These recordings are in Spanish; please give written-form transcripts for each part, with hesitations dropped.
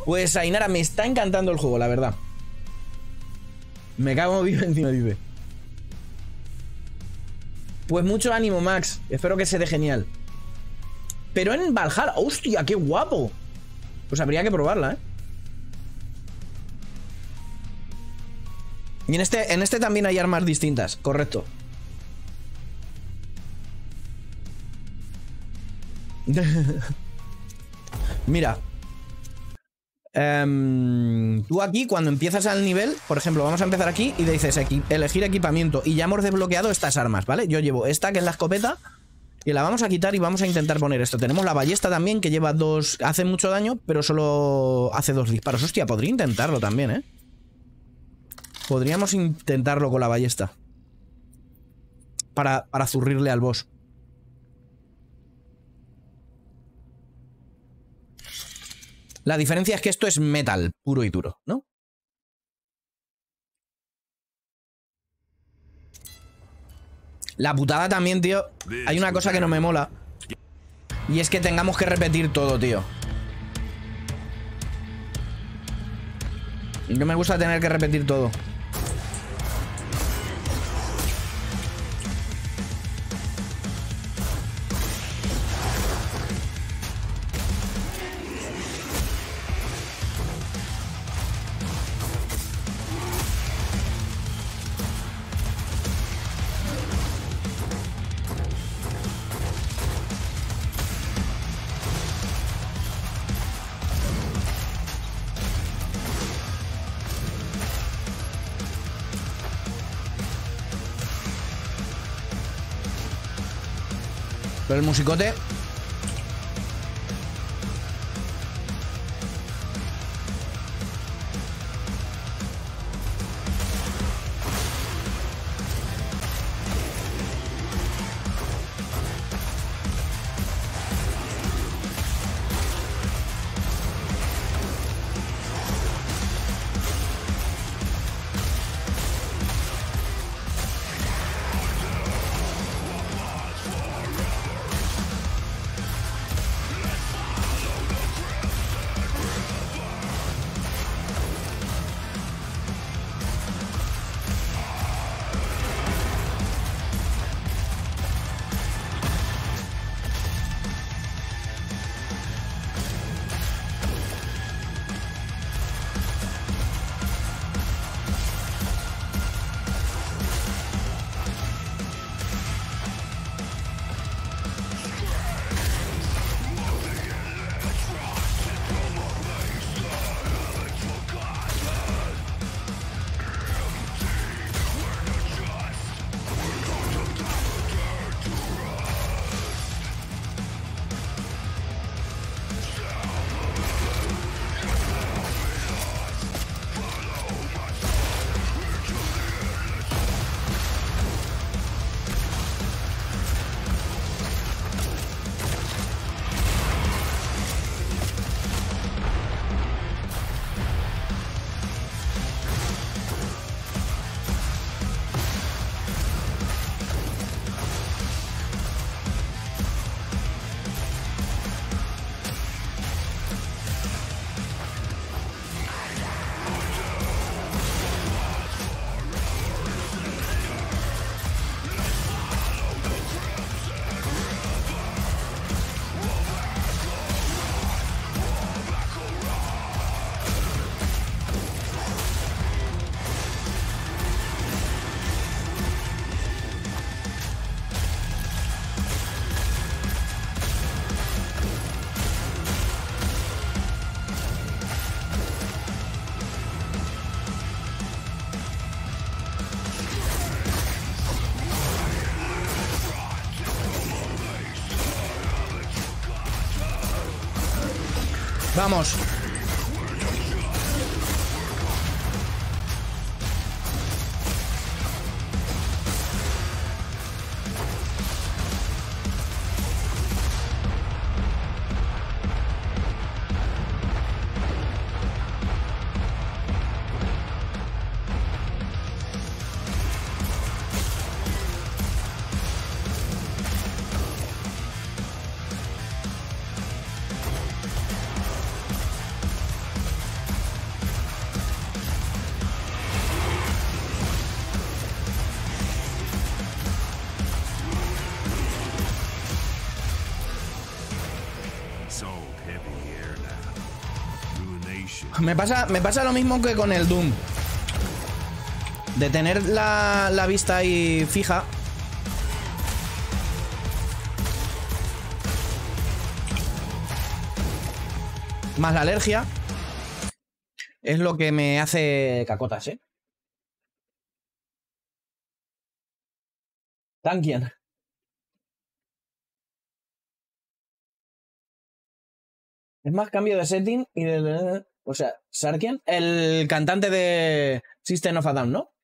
Pues Ainara, me está encantando el juego, la verdad. Me cago vivo encima, dice. Pues mucho ánimo, Max. Espero que se dé genial. Pero en Valhalla, ¡hostia, qué guapo! Pues habría que probarla, ¿eh? Y en este también hay armas distintas, correcto. Mira. Tú aquí, cuando empiezas al nivel, por ejemplo, vamos a empezar aquí y te dices elegir equipamiento. Y ya hemos desbloqueado estas armas, ¿vale? Yo llevo esta, que es la escopeta, y la vamos a quitar y vamos a intentar poner esto. Tenemos la ballesta también, que lleva dos... Hace mucho daño, pero solo hace 2 disparos. Hostia, podría intentarlo también, ¿eh? Podríamos intentarlo con la ballesta. Para zurrirle al boss. La diferencia es que esto es metal, puro y duro, ¿no? La putada también, tío. Hay una cosa que no me mola. Y es que tengamos que repetir todo, tío. No me gusta tener que repetir todo. Pero el musicote... Vamos. Me pasa lo mismo que con el Doom. De tener la vista ahí fija. Más la alergia. Es lo que me hace cacotas, ¿eh? Tankian. Es más cambio de setting y de... O sea, Sarkian, el cantante de System of a Down, ¿no?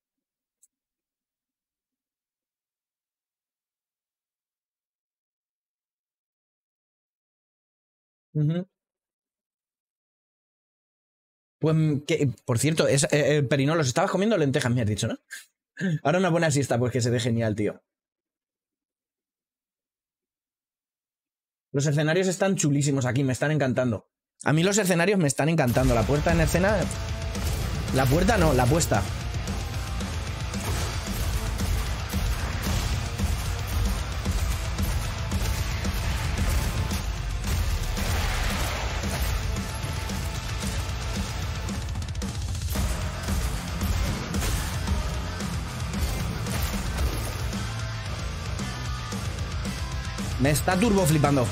Pues, por cierto, Perinolos, estabas comiendo lentejas, me has dicho, ¿no? Ahora una buena siesta, pues que se ve genial, tío. Los escenarios están chulísimos aquí, me están encantando. A mí los escenarios me están encantando. La puerta en escena... La puerta no, la puesta. Me está turbo flipando.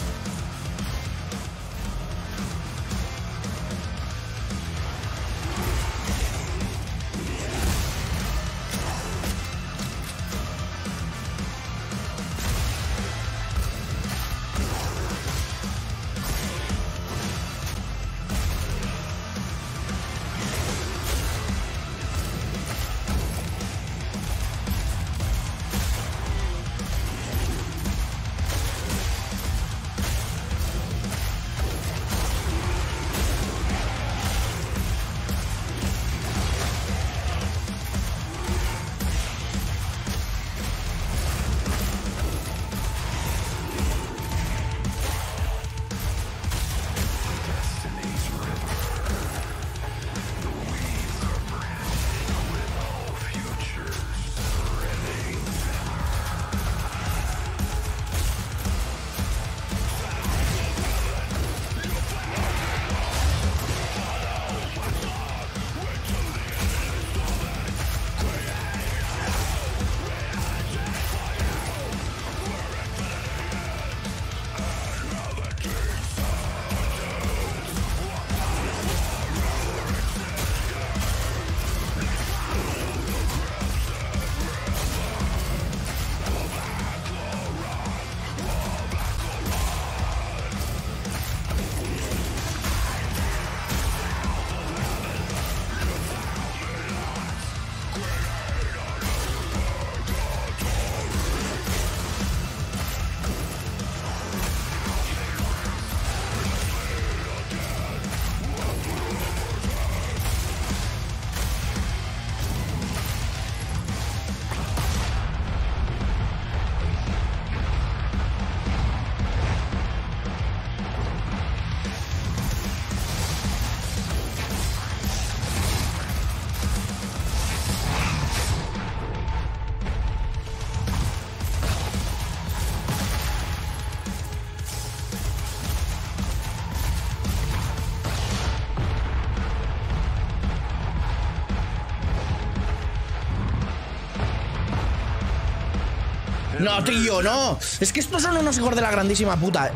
No, tío, no. Es que estos son unos hijos de la grandísima puta.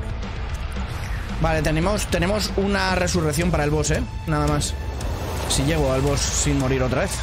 Vale, tenemos una resurrección para el boss, ¿eh? Nada más. Si llego al boss sin morir otra vez.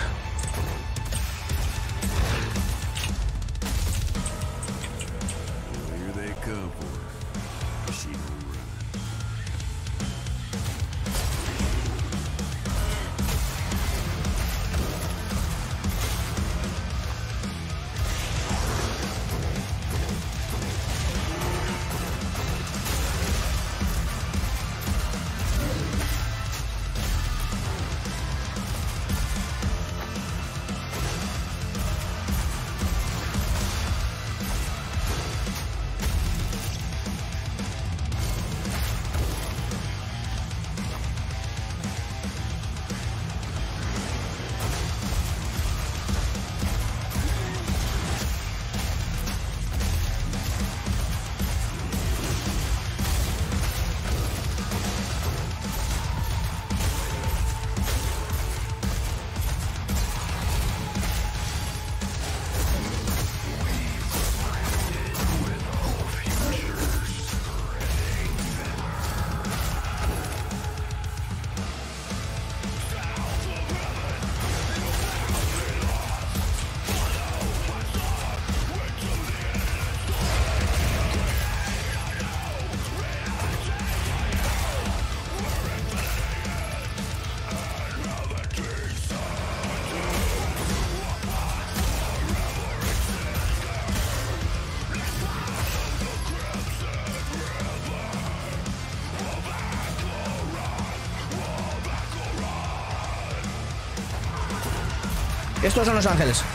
Estos son los ángeles.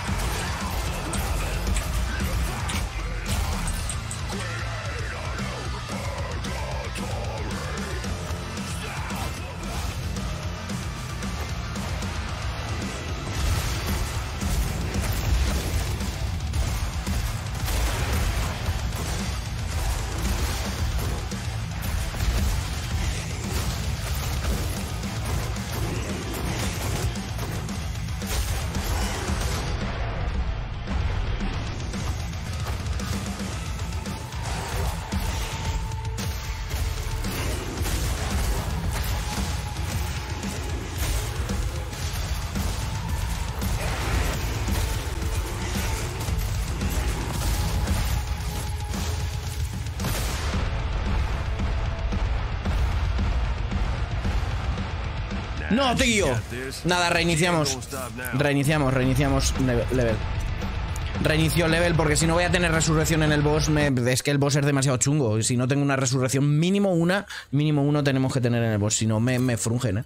No, tío. Nada, reiniciamos. Reiniciamos level. Reinicio level porque si no voy a tener resurrección en el boss. Es que el boss es demasiado chungo. Y si no tengo una resurrección, mínimo uno tenemos que tener en el boss. Si no, me frungen,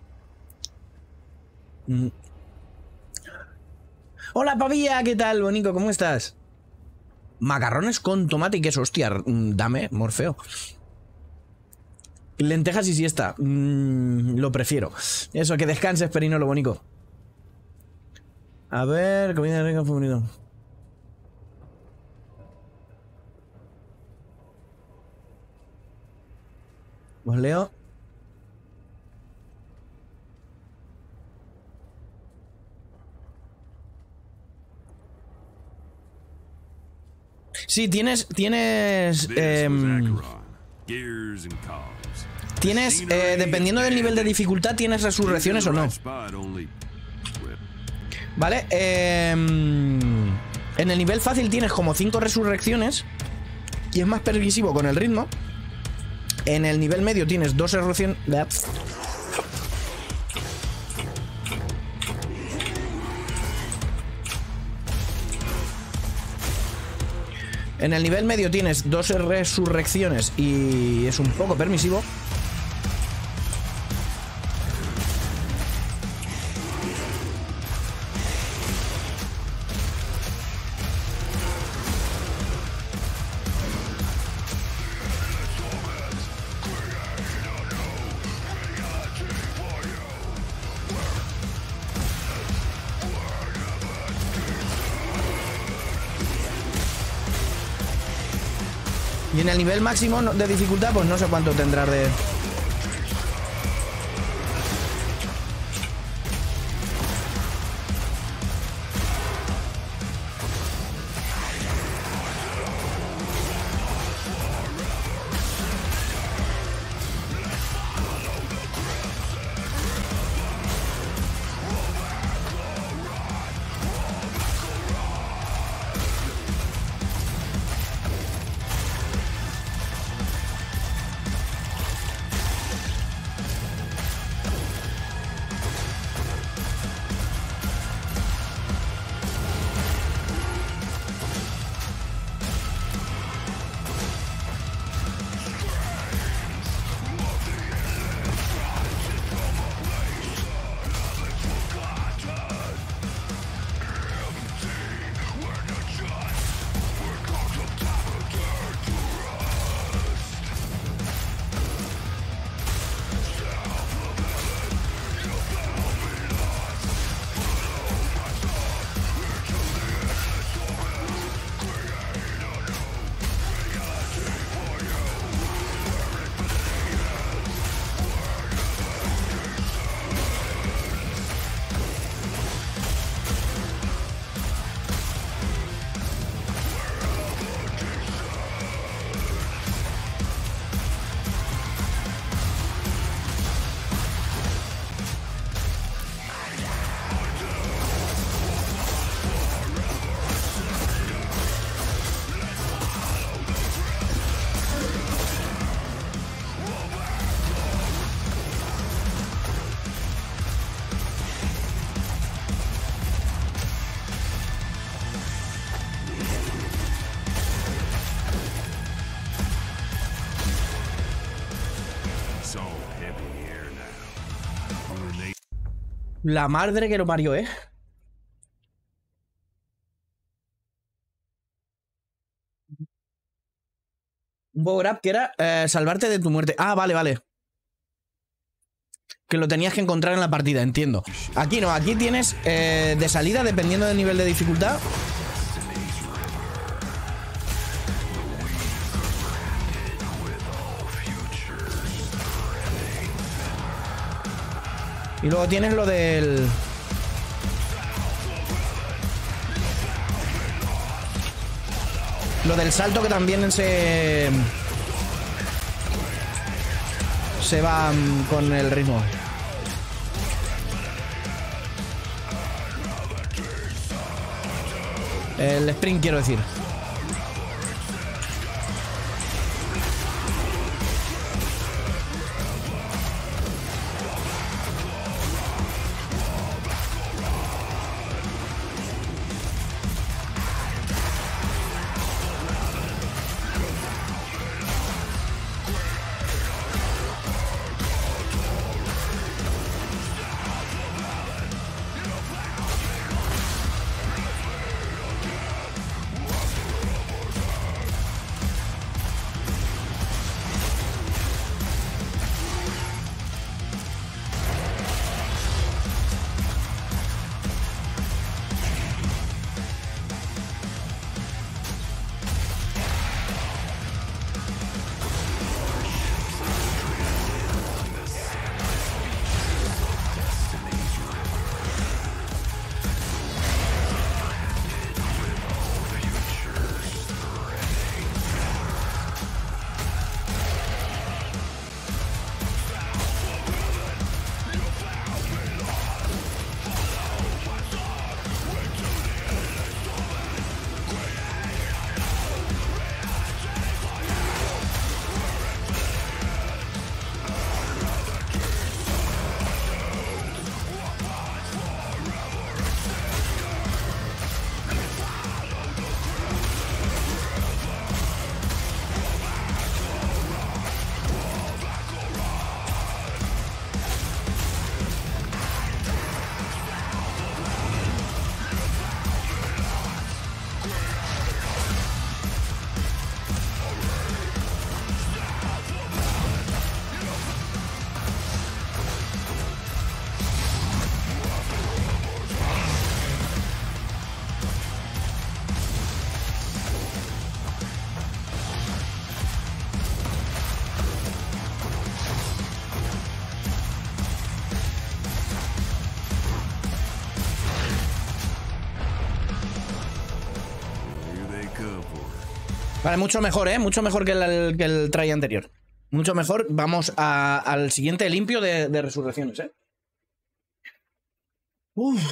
Hola, Pavía, ¿qué tal, Bonico? ¿Cómo estás? Macarrones con tomate y queso. Hostia, dame, Morfeo. Lentejas y siesta. Lo prefiero. Eso, que descanses, Perino, lo bonito. A ver, comida rica favorito. Os leo. Sí, tienes, dependiendo del nivel de dificultad, tienes resurrecciones o no. Vale, en el nivel fácil tienes como 5 resurrecciones y es más permisivo con el ritmo. En el nivel medio tienes 2 resurrecciones. En el nivel medio tienes 2 resurrecciones y es un poco permisivo. Y en el nivel máximo de dificultad, pues no sé cuánto tendrás de... La madre que lo parió, ¿eh? Un power up que era salvarte de tu muerte. Ah, vale, vale. Que lo tenías que encontrar en la partida, entiendo. Aquí no, aquí tienes de salida, dependiendo del nivel de dificultad. Y luego tienes lo del... Lo del salto que también se va con el ritmo. El sprint, quiero decir. Vale, mucho mejor, ¿eh? Mucho mejor que el try anterior. Mucho mejor. Vamos al siguiente limpio de resurrecciones, ¿eh? Uf.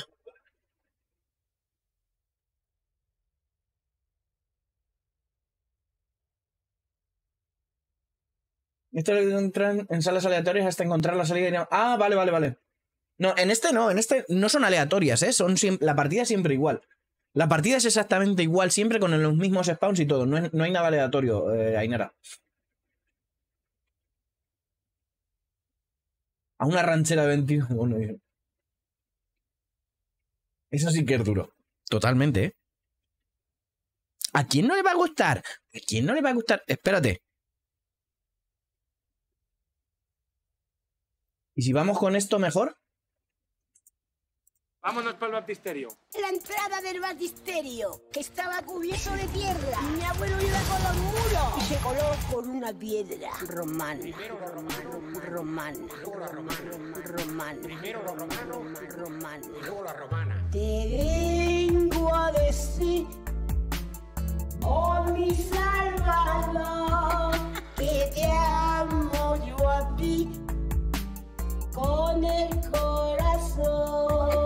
Esto entran en salas aleatorias hasta encontrar la salida. Ah, vale, vale, vale. No, en este no son aleatorias, ¿eh? La partida es siempre igual. La partida es exactamente igual siempre con los mismos spawns y todo. No hay nada aleatorio, Ainara. A una ranchera de 21. Bueno, eso sí que es duro. Totalmente, ¿eh? ¿A quién no le va a gustar? ¿A quién no le va a gustar? Espérate. ¿Y si vamos con esto mejor? Vámonos para el baptisterio. La entrada del baptisterio, que estaba cubierto de tierra. Mi abuelo iba con los muros y se coló con una piedra romana. Te vengo a decir, oh mi Salvador, que te amo yo a ti con el corazón.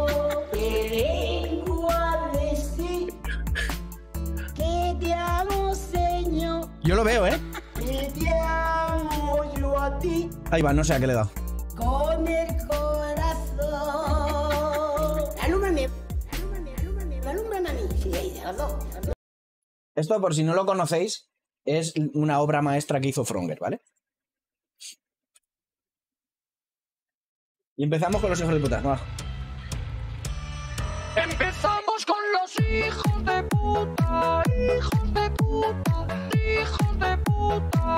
Yo lo veo, ¿eh? Que te amo yo a ti. Ahí va, no sé a qué le he dado. Con el corazón. Alúmbrame a mí. Sí, ahí, los dos. Esto, por si no lo conocéis, es una obra maestra que hizo Fronger, ¿vale? Y empezamos con los hijos de puta. Va. Empezamos con los hijos de puta, hijos de puta, hijos de puta.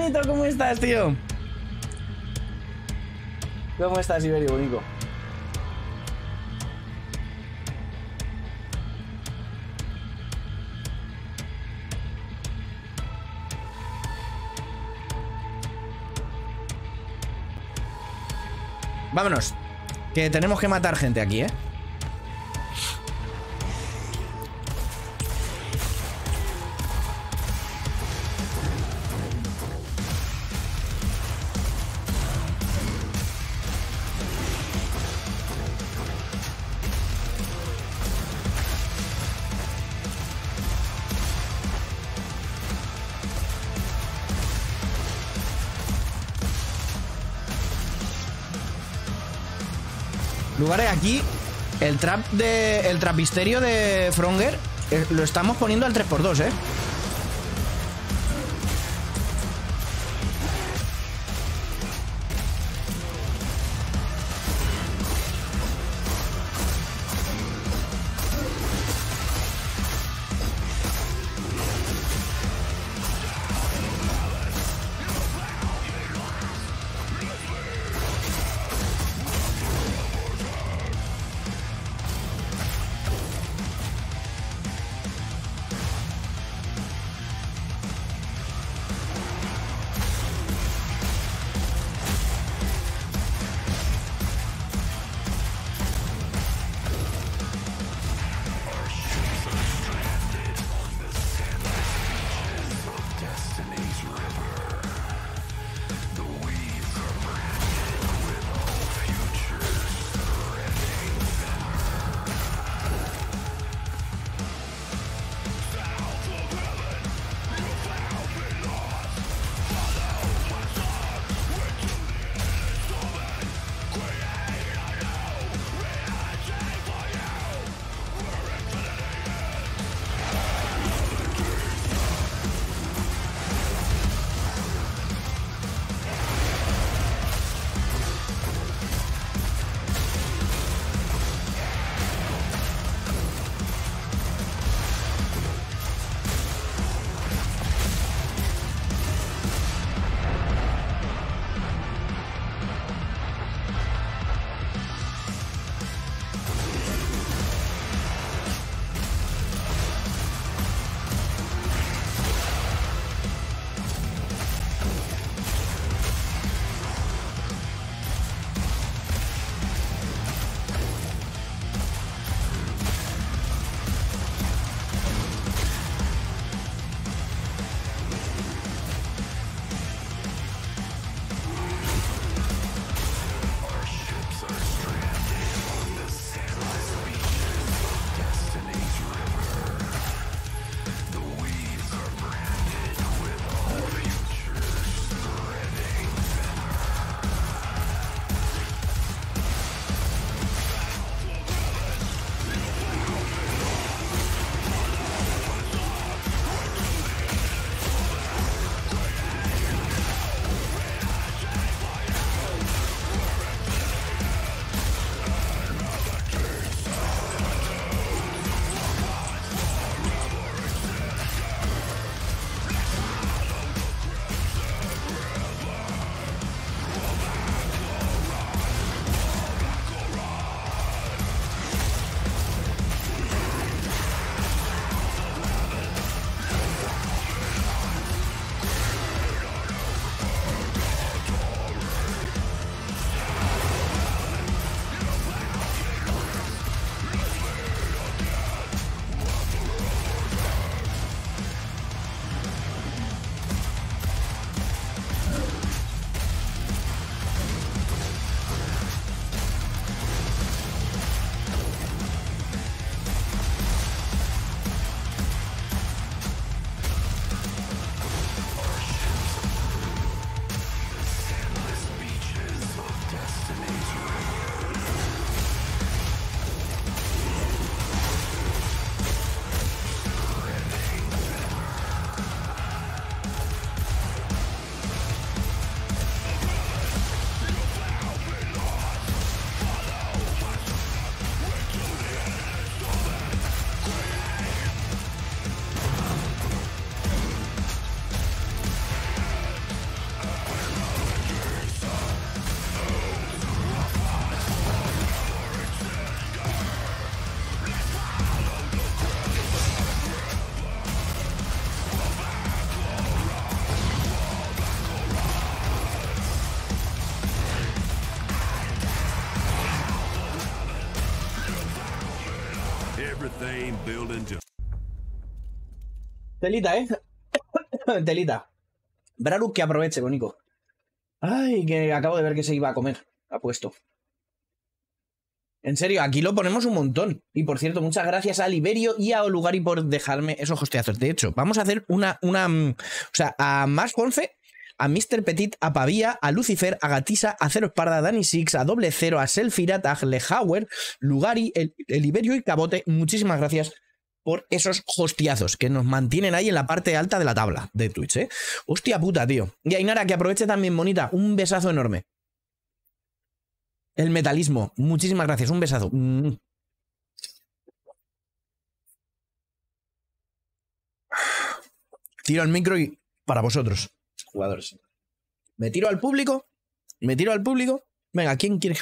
bonito! ¿Cómo estás, tío? ¿Cómo estás, Iberio, bonito? Vámonos. Que tenemos que matar gente aquí, ¿eh? Lugares aquí. El trapisterio de Fronger lo estamos poniendo al 3x2, ¿eh? They ain't building just. Telita, ¿eh? Telita. Braruk que aproveche, bonico. Ay, que acabo de ver que se iba a comer. Apuesto. En serio, aquí lo ponemos un montón. Y por cierto, muchas gracias a Liberio y a Olugari por dejarme esos hostiazos. De hecho, vamos a hacer o sea, a Más Ponce, a Mr. Petit, a Pavía, a Lucifer, a Gatisa, a Cero Esparda, a Dani Six, a Doble Cero, a Selfirat, a Lehauer, Lugari, el Liberio y Cabote. Muchísimas gracias por esos hostiazos que nos mantienen ahí en la parte alta de la tabla de Twitch, ¿eh? Hostia puta, tío. Y Ainara, que aproveche también, bonita. Un besazo enorme. El metalismo. Muchísimas gracias. Un besazo. Tiro al micro y para vosotros, jugadores. Me tiro al público. Me tiro al público. Venga, ¿quién quiere?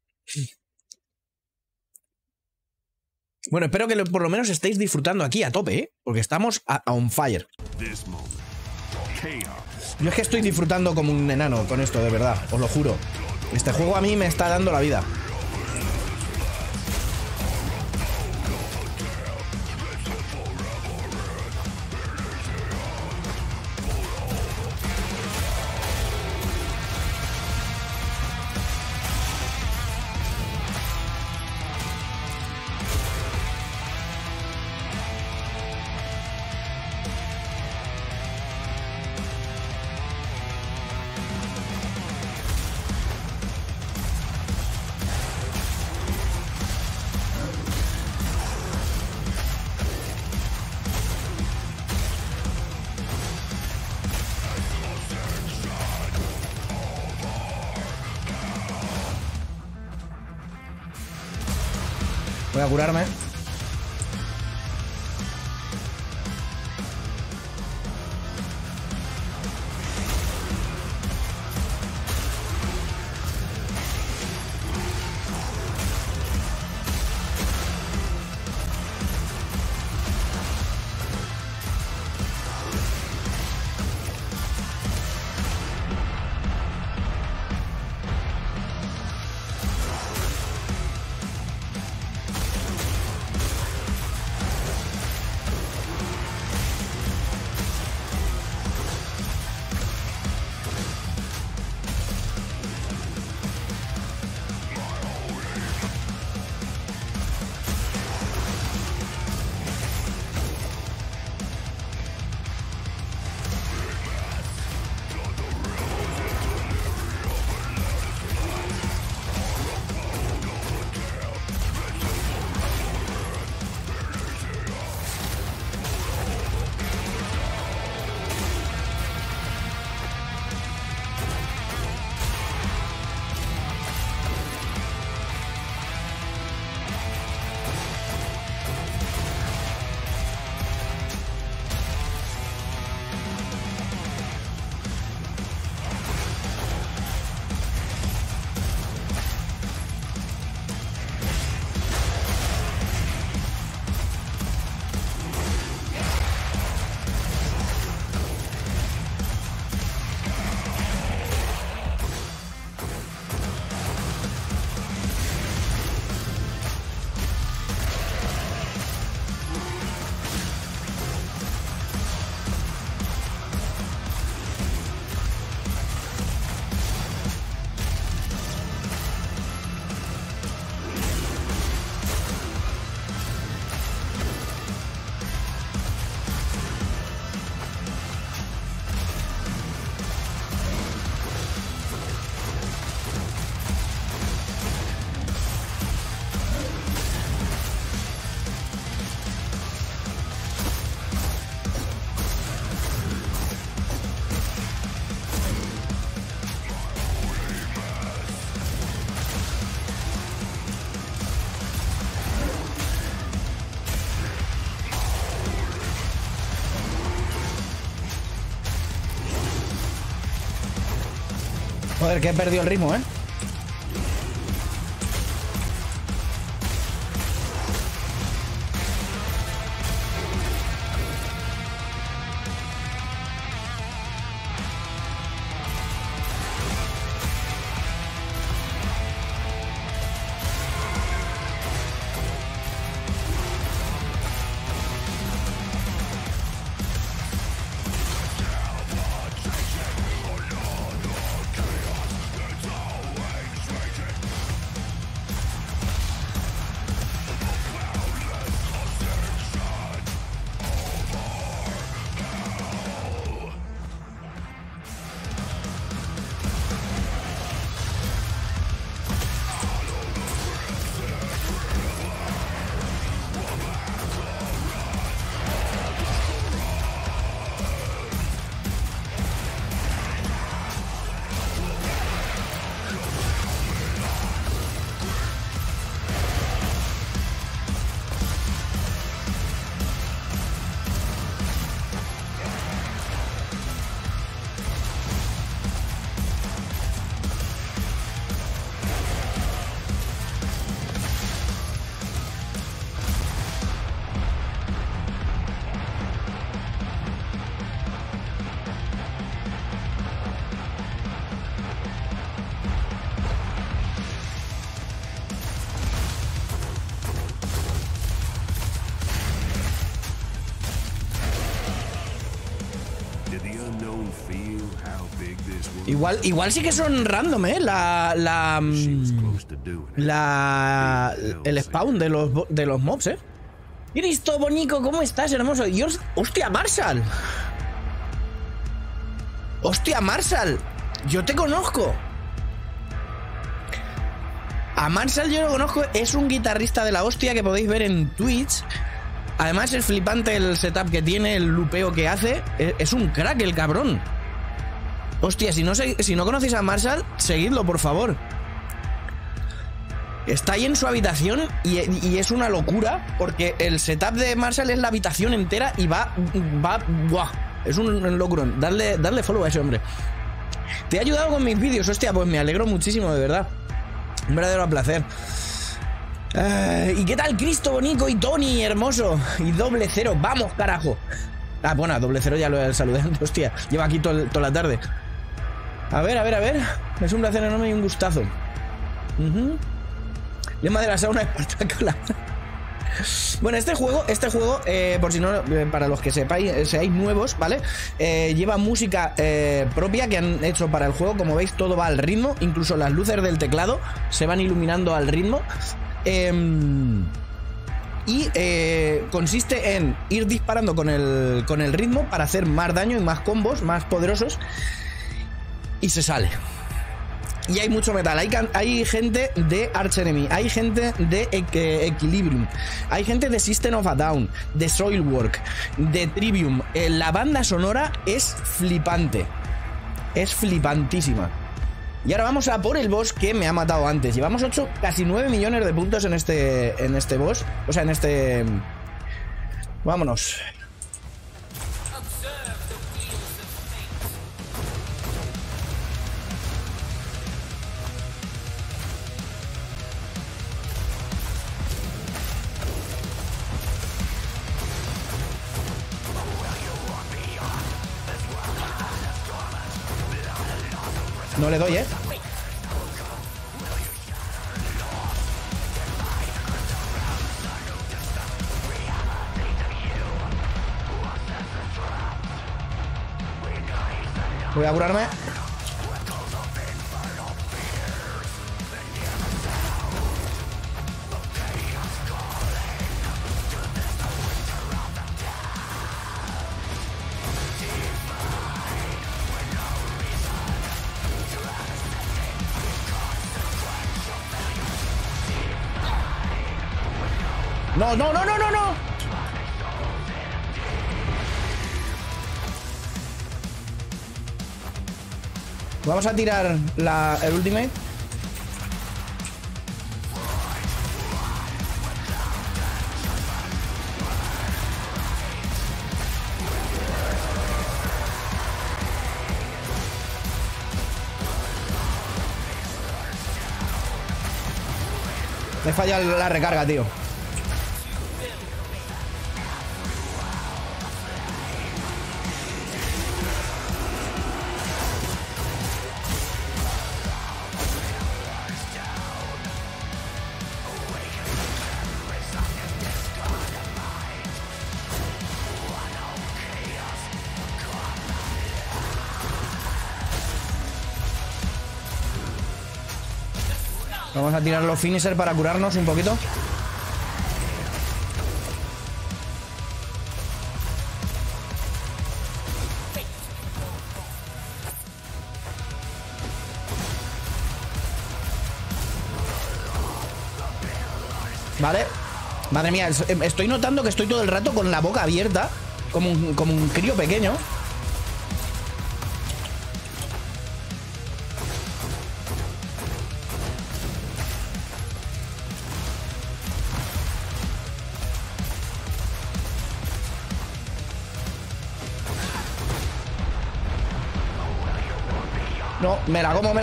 Bueno, espero que por lo menos estéis disfrutando aquí a tope, ¿eh? Porque estamos a on fire. Yo es que estoy disfrutando como un enano con esto, de verdad. Os lo juro. Este juego a mí me está dando la vida. Voy a curarme. Joder, que he perdido el ritmo, ¿eh? Igual sí que son random, ¿eh? El spawn de los mobs, ¿eh? Cristo Bonico, ¿cómo estás, hermoso? Y ¡hostia, Marshall! ¡Hostia, Marshall! Yo te conozco. A Marshall yo lo conozco. Es un guitarrista de la hostia que podéis ver en Twitch. Además es flipante el setup que tiene, el lupeo que hace. Es un crack el cabrón. Hostia, si no conocéis a Marshall, seguidlo, por favor. Está ahí en su habitación y es una locura, porque el setup de Marshall es la habitación entera y va ¡buah! Es un locurón. Darle follow a ese hombre. Te he ayudado con mis vídeos, hostia, pues me alegro muchísimo, de verdad. Un verdadero placer. ¿Y qué tal, Cristo Bonico y Tony, hermoso? Y Doble Cero, vamos, carajo. Ah, bueno, a Doble Cero ya lo saludé antes, hostia. Lleva aquí toda la tarde. A ver. Es un placer enorme y un gustazo. Lema de la sauna espectacular. Bueno, este juego, por si no, para los que seáis nuevos, ¿vale? Lleva música propia que han hecho para el juego. Como veis, todo va al ritmo. Incluso las luces del teclado se van iluminando al ritmo. Consiste en ir disparando con el ritmo para hacer más daño y más combos, más poderosos. Y se sale. Y hay mucho metal. Hay gente de Arch Enemy, hay gente de Equilibrium, hay gente de System of a Down, de Soilwork, de Trivium. La banda sonora es flipante. Es flipantísima. Y ahora vamos a por el boss que me ha matado antes. Llevamos casi 9 millones de puntos en este boss. O sea, en este... Vámonos. No le doy, ¿eh? Voy a curarme. No. Vamos a tirar el ultimate. Me falla la recarga, tío. Vamos a tirar los finisher para curarnos un poquito. Vale. Madre mía, estoy notando que estoy todo el rato con la boca abierta, como un crío pequeño. No, me la como.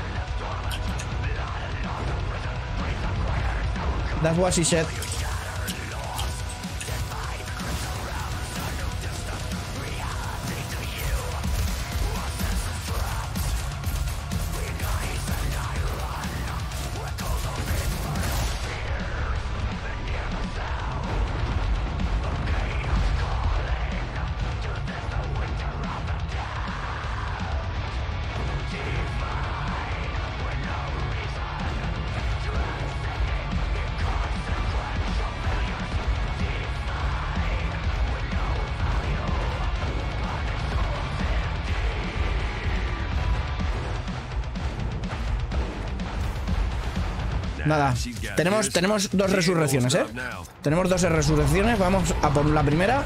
That's what she said. Nada. Tenemos dos resurrecciones, ¿eh? Tenemos dos resurrecciones. Vamos a por la primera.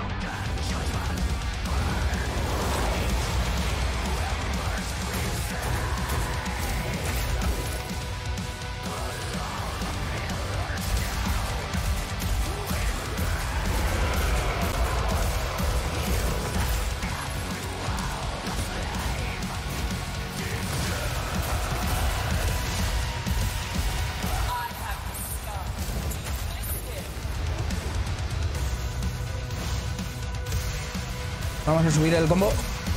Vamos a subir el combo.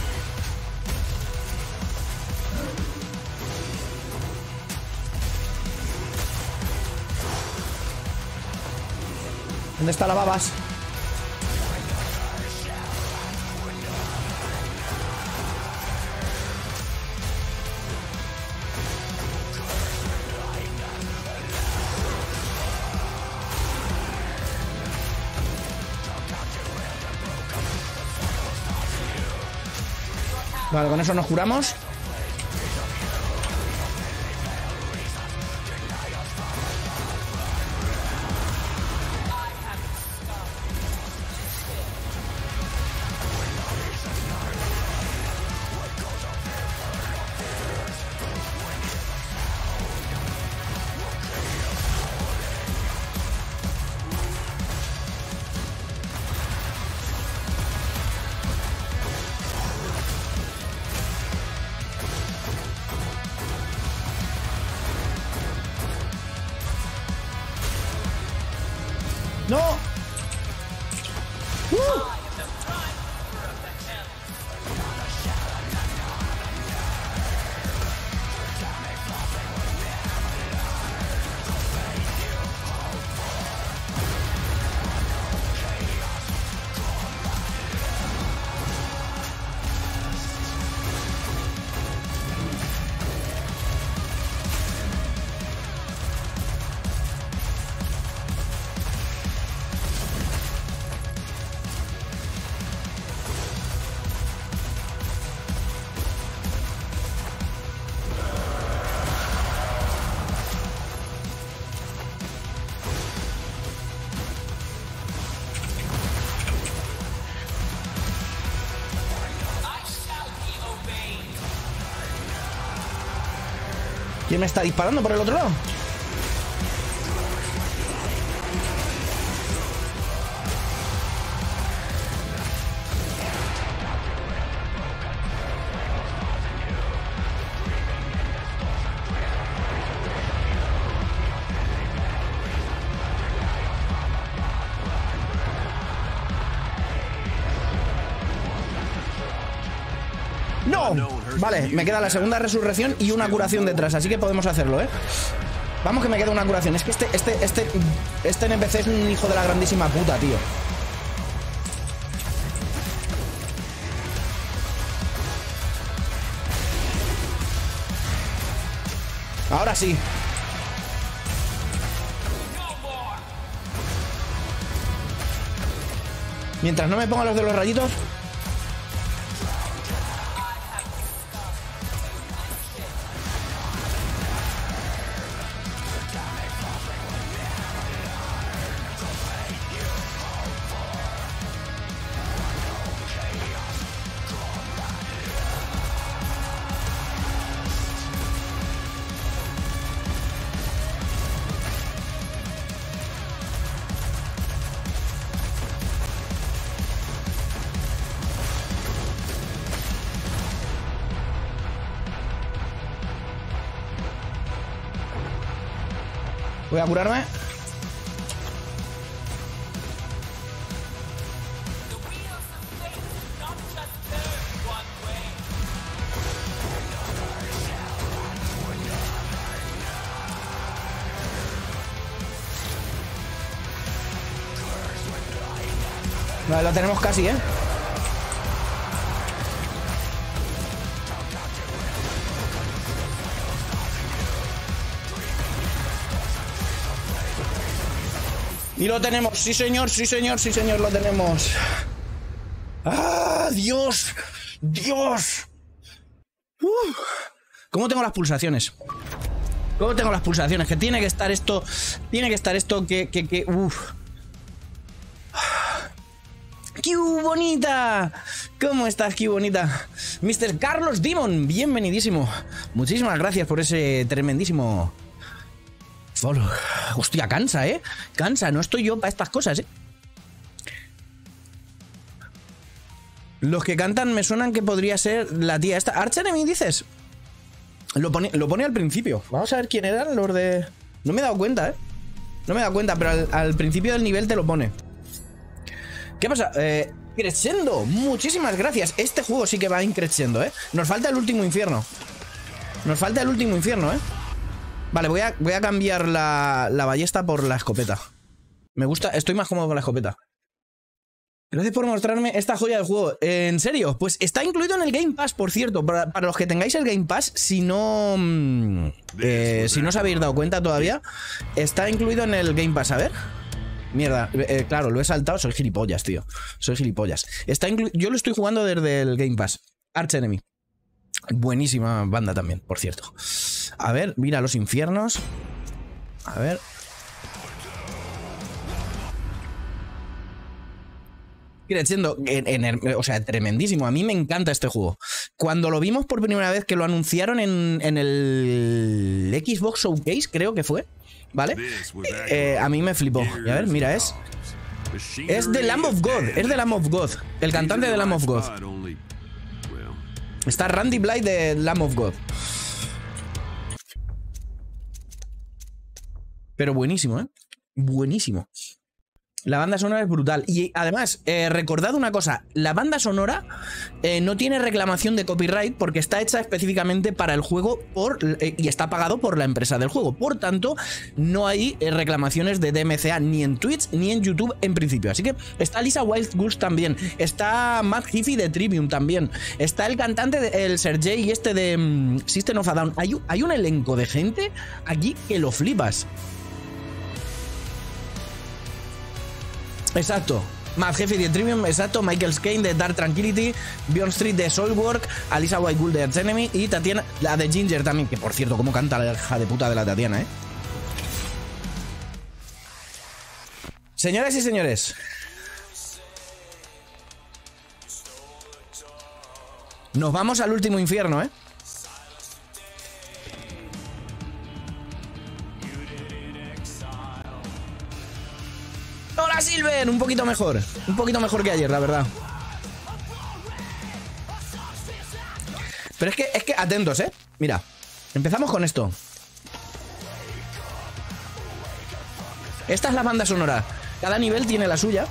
¿Dónde está la babas? Vale, con eso nos curamos. ¡No! ¿Quién me está disparando por el otro lado? ¡No! Vale, me queda la segunda resurrección y una curación detrás, así que podemos hacerlo, ¿eh? Vamos que me queda una curación. Es que este NPC es un hijo de la grandísima puta, tío. Ahora sí. Mientras no me pongan los de los rayitos. Voy a curarme. Vale, lo tenemos casi, ¿eh? Y lo tenemos, sí señor, sí señor, sí señor, lo tenemos. ¡Ah, Dios! ¡Dios! ¿Cómo tengo las pulsaciones? ¿Cómo tengo las pulsaciones? Que tiene que estar esto. Tiene que estar esto que. Uff. ¡Qué bonita! ¿Cómo estás, qué bonita? Mr. Carlos Demon, bienvenidísimo. Muchísimas gracias por ese tremendísimo follow. Hostia, cansa, ¿eh? Cansa, no estoy yo para estas cosas, ¿eh? Los que cantan me suenan que podría ser la tía esta. Arch Enemy, dices. Lo pone al principio. Vamos a ver quién eran los de... No me he dado cuenta, ¿eh? No me he dado cuenta, pero al principio del nivel te lo pone. ¿Qué pasa? Crescendo, muchísimas gracias. Este juego sí que va increciendo, ¿eh? Nos falta el último infierno. Nos falta el último infierno, ¿eh? Vale, voy a cambiar la ballesta por la escopeta. Me gusta, estoy más cómodo con la escopeta. Gracias por mostrarme esta joya del juego. ¿En serio? Pues está incluido en el Game Pass, por cierto. Para los que tengáis el Game Pass, si no os habéis dado cuenta todavía, está incluido en el Game Pass. A ver. Mierda, claro, lo he saltado. Soy gilipollas, tío. Soy gilipollas. Yo lo estoy jugando desde el Game Pass. Arch Enemy. Buenísima banda también, por cierto. A ver, mira los infiernos. A ver. Creciendo, o sea, tremendísimo. A mí me encanta este juego. Cuando lo vimos por primera vez, que lo anunciaron en el Xbox Showcase, creo que fue, ¿vale? A mí me flipó. Y a ver, mira, es de Lamb of God. Es de Lamb of God. El cantante de Lamb of God. Está Randy Blythe de Lamb of God. Pero buenísimo, ¿eh? Buenísimo. La banda sonora es brutal. Y además, recordad una cosa. La banda sonora no tiene reclamación de copyright porque está hecha específicamente para el juego y está pagado por la empresa del juego. Por tanto, no hay reclamaciones de DMCA ni en Twitch ni en YouTube en principio. Así que está Lisa Wild Goose también. Está Matt Heafy de Trivium también. Está el cantante, el Sergey y este de System of a Down. Hay un elenco de gente aquí que lo flipas. Exacto. Matt Heafy de Trivium, exacto. Michael Skane de Dark Tranquility. Bjorn Street de Soulwork. Alisa Whitewood de Arch Enemy. Y Tatiana, la de Ginger también. Que por cierto, cómo canta la hija de puta de la Tatiana, ¿eh? Señoras y señores, nos vamos al último infierno, ¿eh? ¡Hola, Silver! Un poquito mejor. Un poquito mejor que ayer, la verdad. Pero es que atentos, ¿eh? Mira, empezamos con esto. Esta es la banda sonora. Cada nivel tiene la suya.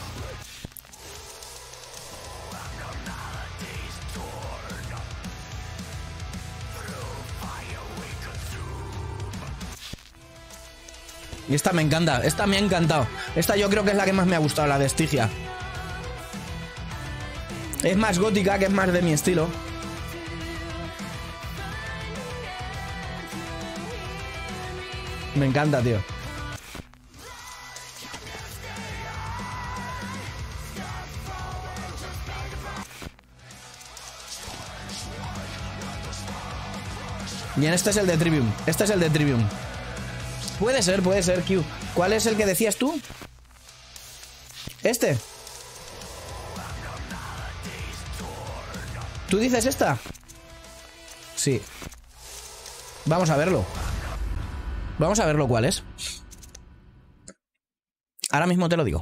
Y esta me encanta, esta me ha encantado. Esta yo creo que es la que más me ha gustado, la de Stygia. Es más gótica, que es más de mi estilo. Me encanta, tío. Bien, este es el de Trivium. Este es el de Trivium. Puede ser, Q. ¿Cuál es el que decías tú? ¿Este? ¿Tú dices esta? Sí. Vamos a verlo. Vamos a verlo cuál es. Ahora mismo te lo digo.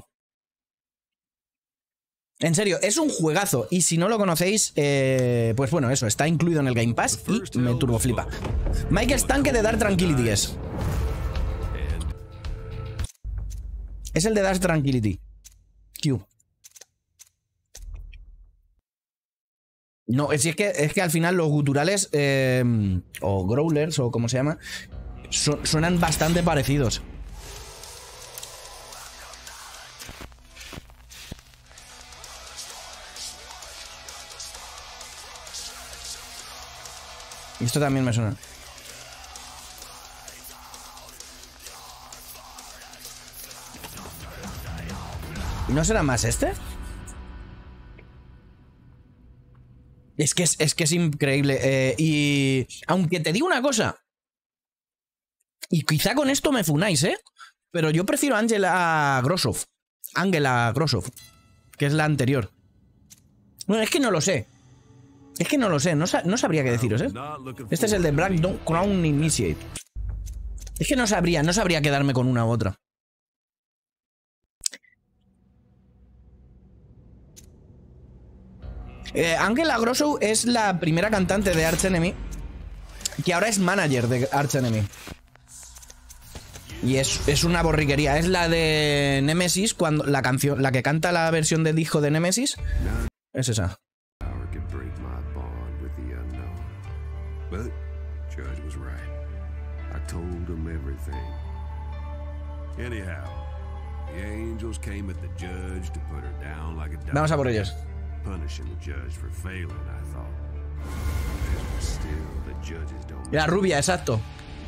En serio, es un juegazo. Y si no lo conocéis, pues bueno, eso, está incluido en el Game Pass y me turbo flipa. Michael Stanke de Dark Tranquility es. Es el de Dark Tranquility. Q. No, es que al final los guturales o growlers o como se llama suenan bastante parecidos. Y esto también me suena. ¿No será más este? Es que es increíble. Y aunque te digo una cosa, Y quizá con esto me funáis, ¿eh? Pero yo prefiero a Angela Grosov. Angela Grosov, que es la anterior. Bueno, es que no lo sé. Es que no lo sé, no sabría qué deciros, ¿eh? Este es el de Black Crown Initiate. Es que no sabría quedarme con una u otra. Angela Grosov es la primera cantante de Arch Enemy, que ahora es manager de Arch Enemy. Y es una borriquería. Es la de Nemesis, cuando la canción, la que canta la versión del disco de Nemesis. Es esa. Vamos a por ellos. La rubia, exacto.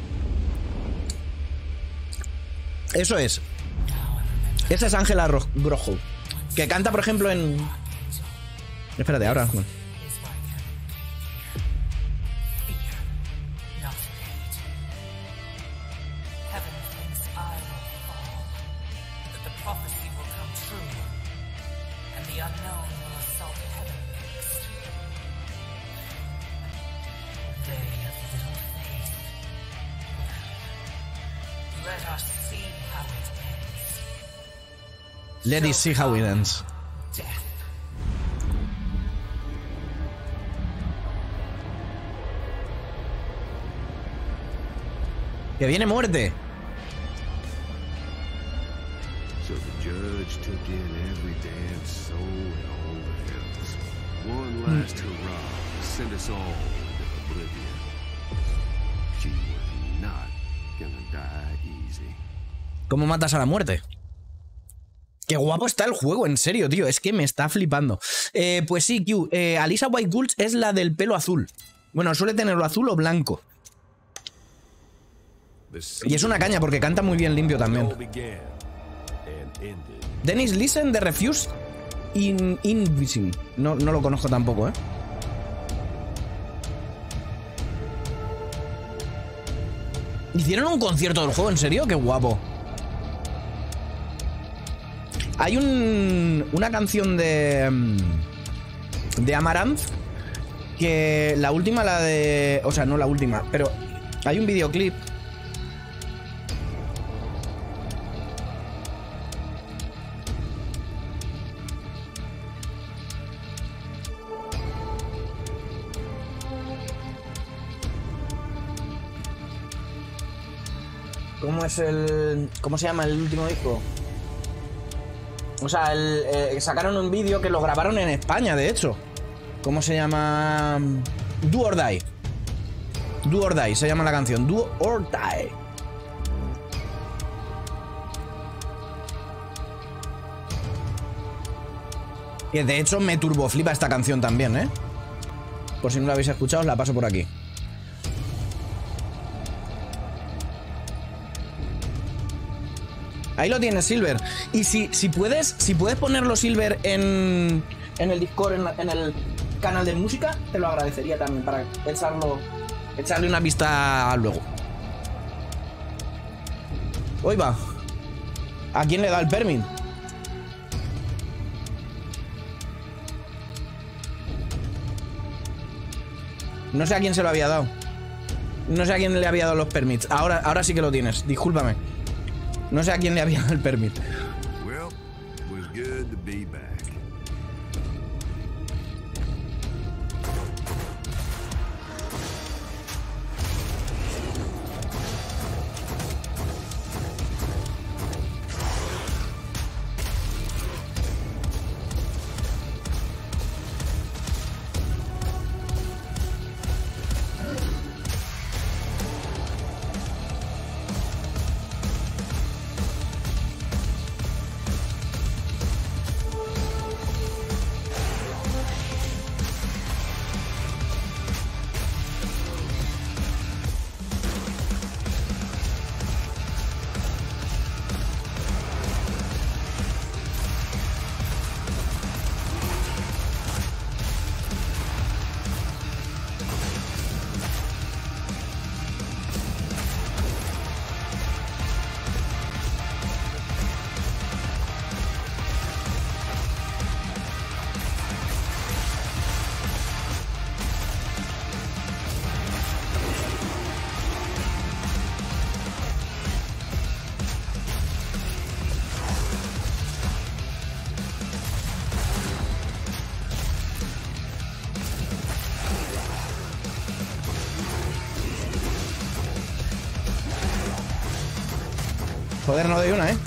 Eso es. Esa es Angela Grosov, que canta, por ejemplo, en... Espérate, ahora. Let us see how it ends. Que viene muerte. So the judge took in every damn soul in all the hills. One last hurrah sent us all into oblivion. She was not gonna die easy. ¿Cómo matas a la muerte? Qué guapo está el juego, en serio, tío. Es que me está flipando. Pues sí, Q. Alisa White Gulch es la del pelo azul. Bueno, suele tenerlo azul o blanco. Y es una caña porque canta muy bien limpio también. Dennis Listen de Refuse Invising. No lo conozco tampoco, ¿eh? ¿Hicieron un concierto del juego? ¿En serio? Qué guapo. Hay una canción de Amaranth, que la última, la de... O sea, no la última, pero hay un videoclip. ¿Cómo se llama el último disco? O sea, sacaron un vídeo que lo grabaron en España, de hecho. ¿Cómo se llama? Do or Die. Do or Die se llama la canción. Do or Die. Que de hecho me turboflipa esta canción también, ¿eh? Por si no la habéis escuchado, os la paso por aquí. Ahí lo tienes, Silver. Y si puedes ponerlo, Silver, en el Discord, en el canal de música, te lo agradecería también para echarle una vista luego. Hoy va. ¿A quién le da el permit? No sé a quién se lo había dado. No sé a quién le había dado los permits. Ahora sí que lo tienes. Discúlpame. No sé a quién le había dado el permit. Joder, no doy una, ¿eh?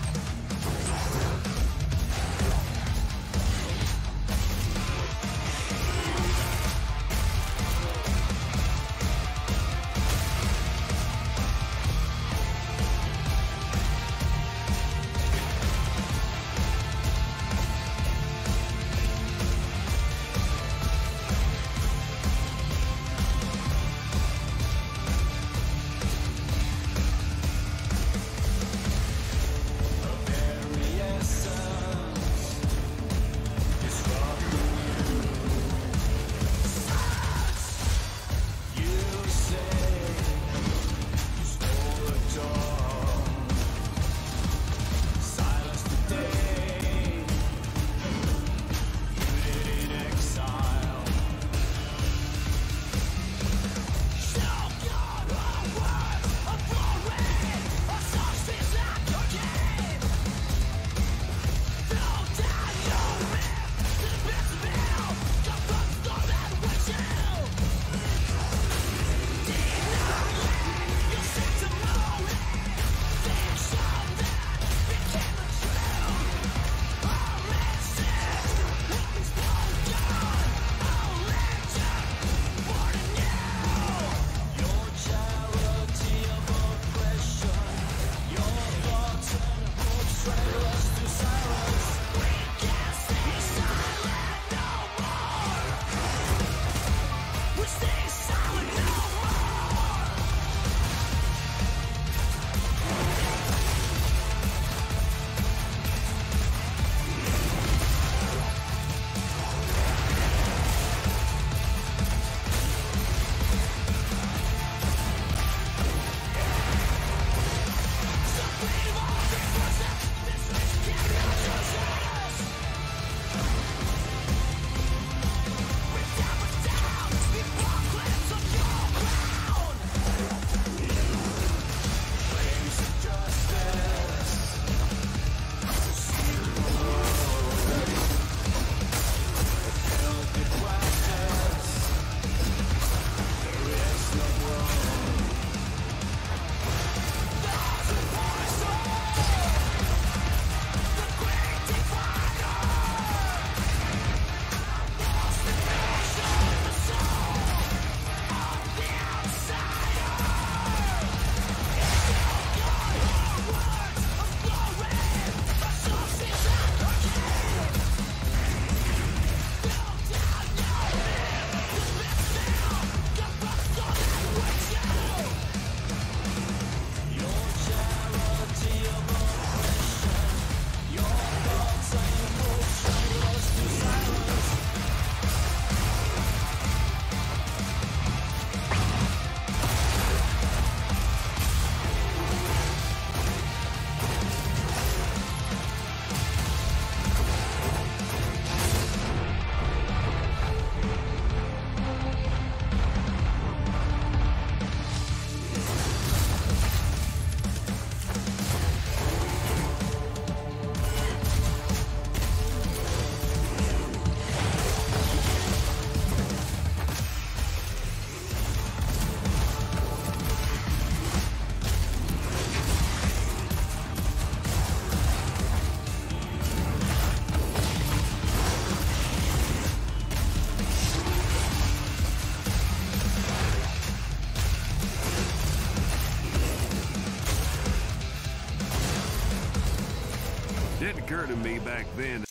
Didn't occur to me back then.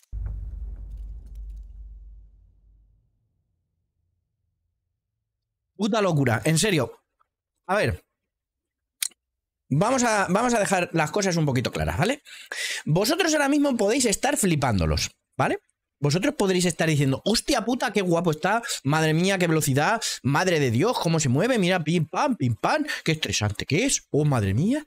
Puta locura, en serio. A ver. Vamos a dejar las cosas un poquito claras, ¿vale? Vosotros ahora mismo podéis estar flipándolos, ¿vale? Vosotros podréis estar diciendo, hostia puta, qué guapo está, madre mía, qué velocidad, madre de Dios, cómo se mueve, mira, pim pam, qué estresante que es, oh madre mía.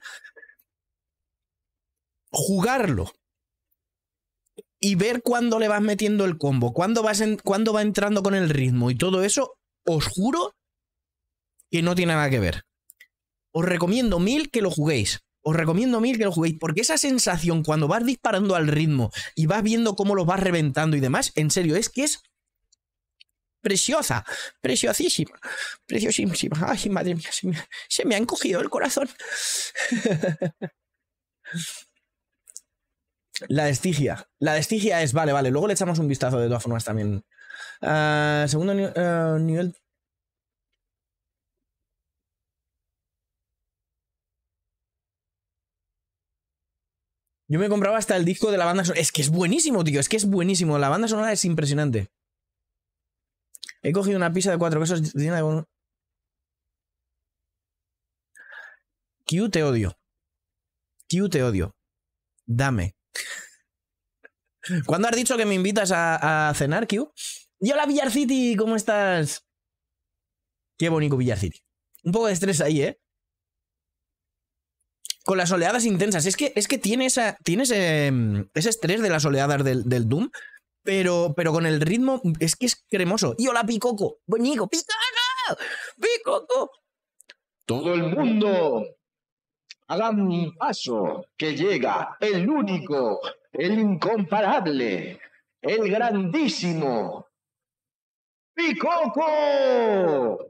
Jugarlo y ver cuándo le vas metiendo el combo, cuándo va entrando con el ritmo y todo eso, os juro que no tiene nada que ver. Os recomiendo mil que lo juguéis. Os recomiendo mil que lo juguéis, porque esa sensación cuando vas disparando al ritmo y vas viendo cómo los vas reventando y demás, en serio, es que es preciosa, preciosísima, preciosísima. Ay, madre mía, se me ha encogido el corazón. La de Estigia. La de Estigia es... Vale, vale. Luego le echamos un vistazo de todas formas también. Segundo nivel... Yo me compraba hasta el disco de la banda sonora. Es que es buenísimo, tío. Es que es buenísimo. La banda sonora es impresionante. He cogido una pizza de 4 quesos llena de... Q, te odio. Q, te odio. Dame. ¿Cuándo has dicho que me invitas a cenar, Q? Y hola, Villar City, ¿cómo estás? Qué bonito Villar City. Un poco de estrés ahí, ¿eh? Con las oleadas intensas. Es que tiene ese estrés de las oleadas del Doom, pero con el ritmo es que es cremoso. Y hola, Picoco. Bonito, Picoco. Picoco. Todo el mundo, hagan paso, que llega el único, el incomparable, el grandísimo Picoco.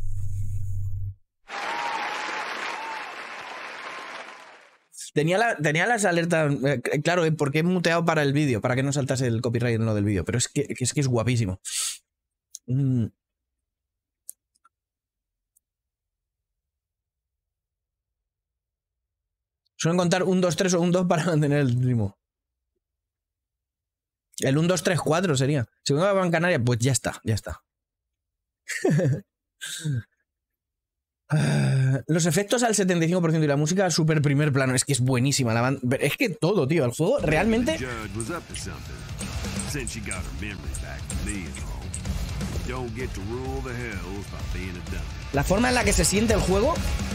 Tenía las alertas, claro, porque he muteado para el vídeo, para que no saltase el copyright en lo del vídeo, pero es que es guapísimo. Suelen contar 1, 2, 3 o 1, 2 para mantener el ritmo. El 1, 2, 3, 4 sería. Si vengo a Gran Canaria, pues ya está, ya está. Los efectos al 75% y la música al super primer plano. Es que es buenísima la banda. Es que todo, tío. El juego realmente... La forma en la que se siente el juego...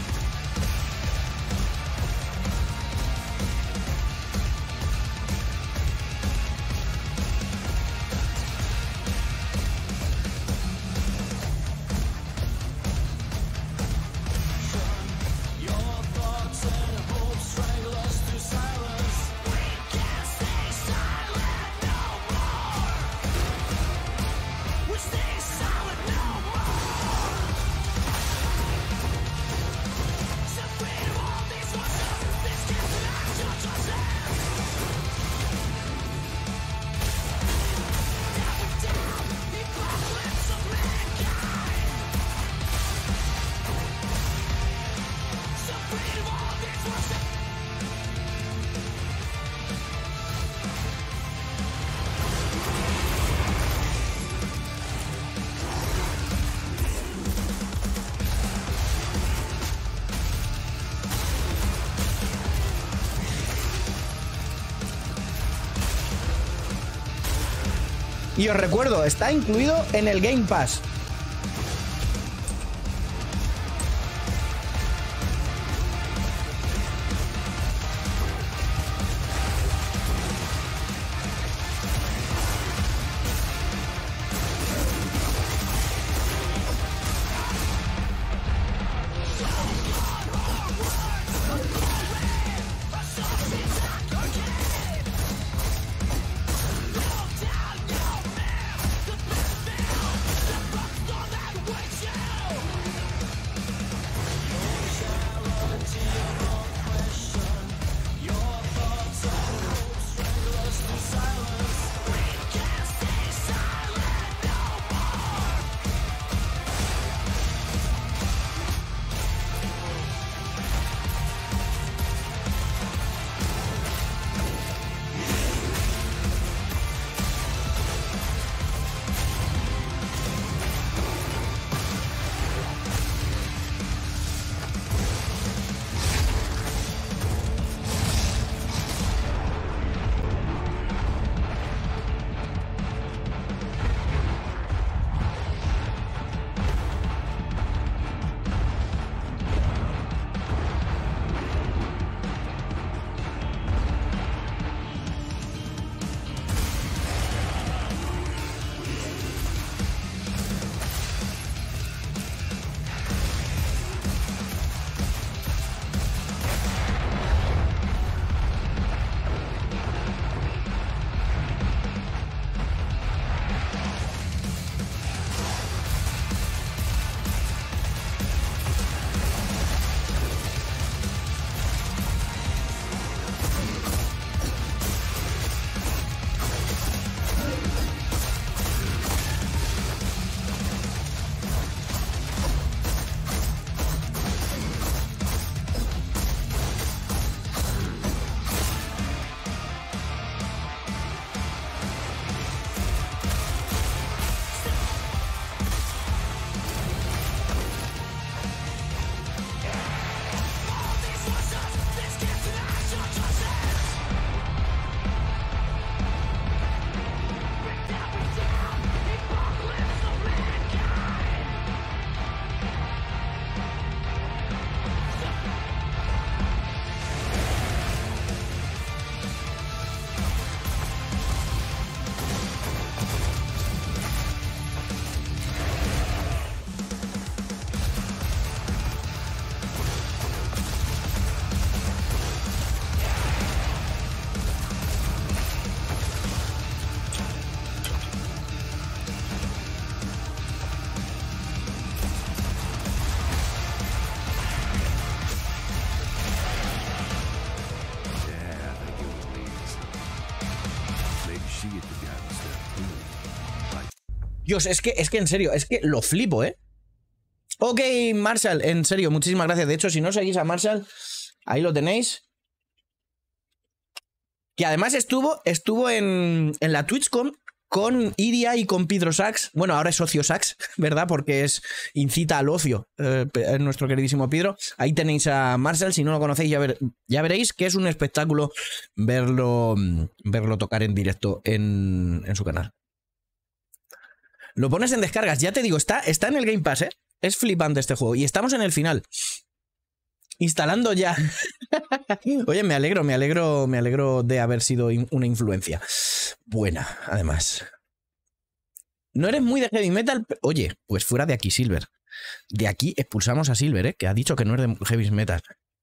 Y os recuerdo, está incluido en el Game Pass. Dios, es que en serio, es que lo flipo, ¿eh? Ok, Marshall, en serio, muchísimas gracias. De hecho, si no seguís a Marshall, ahí lo tenéis. Que además estuvo en la TwitchCon con Iria y con Pedro Sachs. Bueno, ahora es Ocio Sachs, ¿verdad? Porque incita al ocio, nuestro queridísimo Pedro. Ahí tenéis a Marshall. Si no lo conocéis, ya veréis que es un espectáculo verlo tocar en directo en su canal. Lo pones en descargas, ya te digo, está en el Game Pass, ¿eh? Es flipante este juego. Y estamos en el final. Instalando ya. Oye, me alegro de haber sido una influencia buena, además. No eres muy de heavy metal. Oye, pues fuera de aquí, Silver. De aquí expulsamos a Silver, que ha dicho que no es de heavy metal.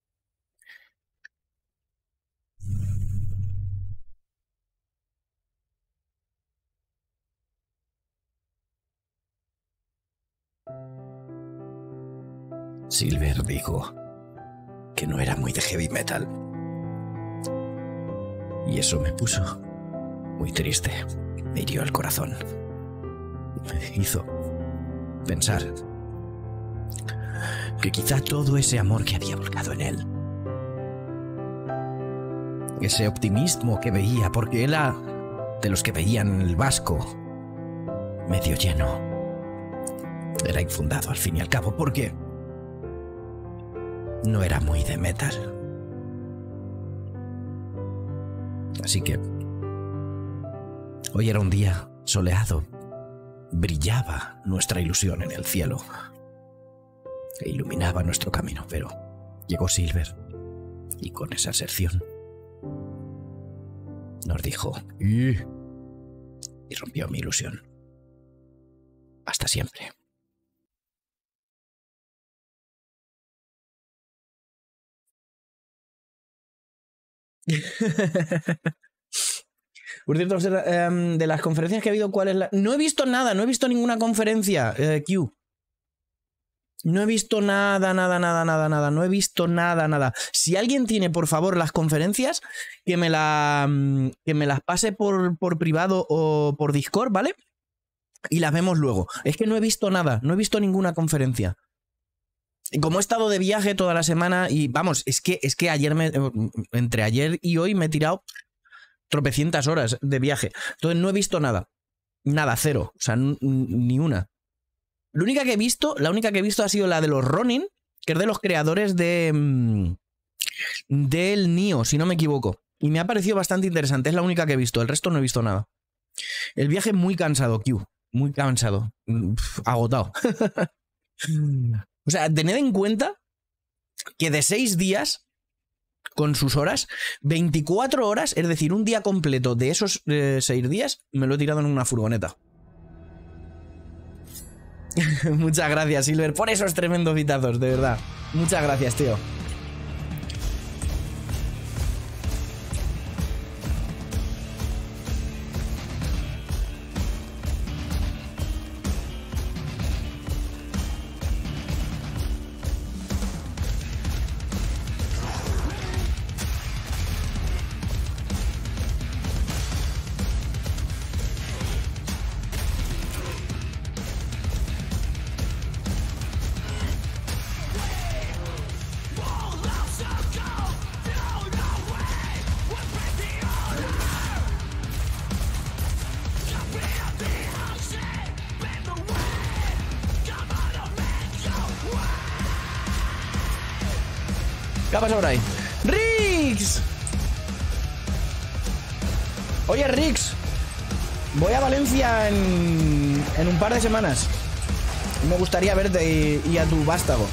Silver dijo que no era muy de heavy metal. Y eso me puso muy triste. Me hirió el corazón. Me hizo pensar que quizá todo ese amor que había volcado en él, ese optimismo que veía, porque era de los que veían el vasco medio lleno, era infundado al fin y al cabo, porque no era muy de metal. Así que hoy era un día soleado. Brillaba nuestra ilusión en el cielo e iluminaba nuestro camino, pero llegó Silver y con esa aserción nos dijo y rompió mi ilusión. Hasta siempre. Por cierto, de las conferencias que ha habido, ¿cuál es la...? No he visto nada, no he visto ninguna conferencia, Q. No he visto nada, no he visto nada. Si alguien tiene, por favor, las conferencias, que me las pase por privado o por Discord, ¿vale? Y las vemos luego. Es que no he visto nada, no he visto ninguna conferencia. Como he estado de viaje toda la semana y vamos, es que ayer entre ayer y hoy me he tirado tropecientas horas de viaje. Entonces no he visto nada. Nada, cero. O sea, ni una. La única que he visto ha sido la de los Ronin, que es de los creadores del Nioh, si no me equivoco. Y me ha parecido bastante interesante. Es la única que he visto. El resto no he visto nada. El viaje muy cansado, Q. Muy cansado. Agotado. O sea, tened en cuenta que de 6 días, con sus horas, 24 horas, es decir, un día completo de esos 6 días, me lo he tirado en una furgoneta. Muchas gracias, Silver, por esos tremendos vitazos, de verdad. Muchas gracias, tío. ¿Qué ha pasado por ahí? ¡Rix! Oye, Rix, voy a Valencia en un par de semanas. Me gustaría verte y a tu vástago.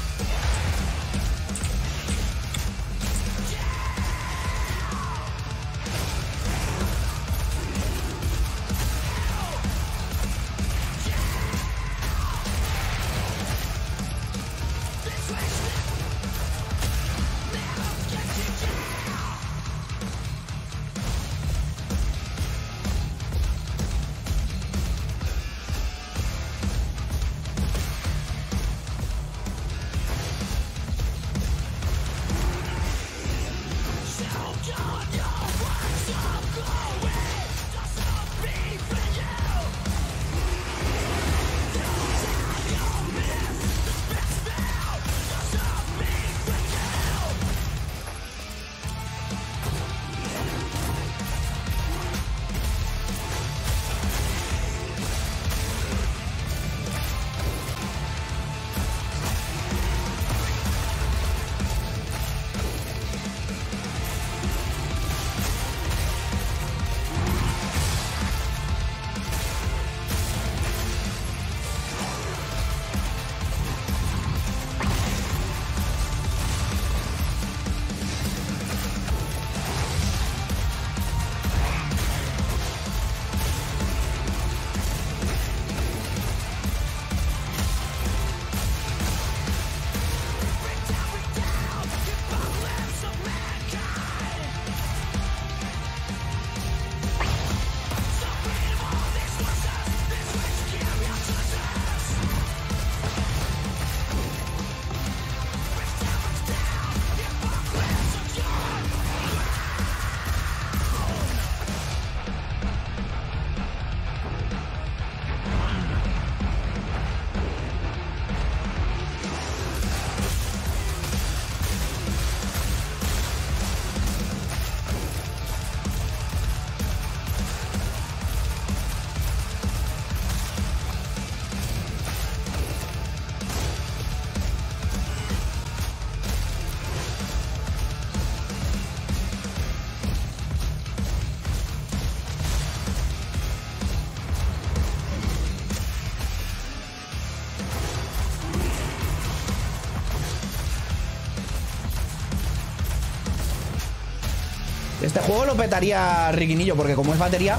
Este juego lo petaría Riquinillo, porque como es batería...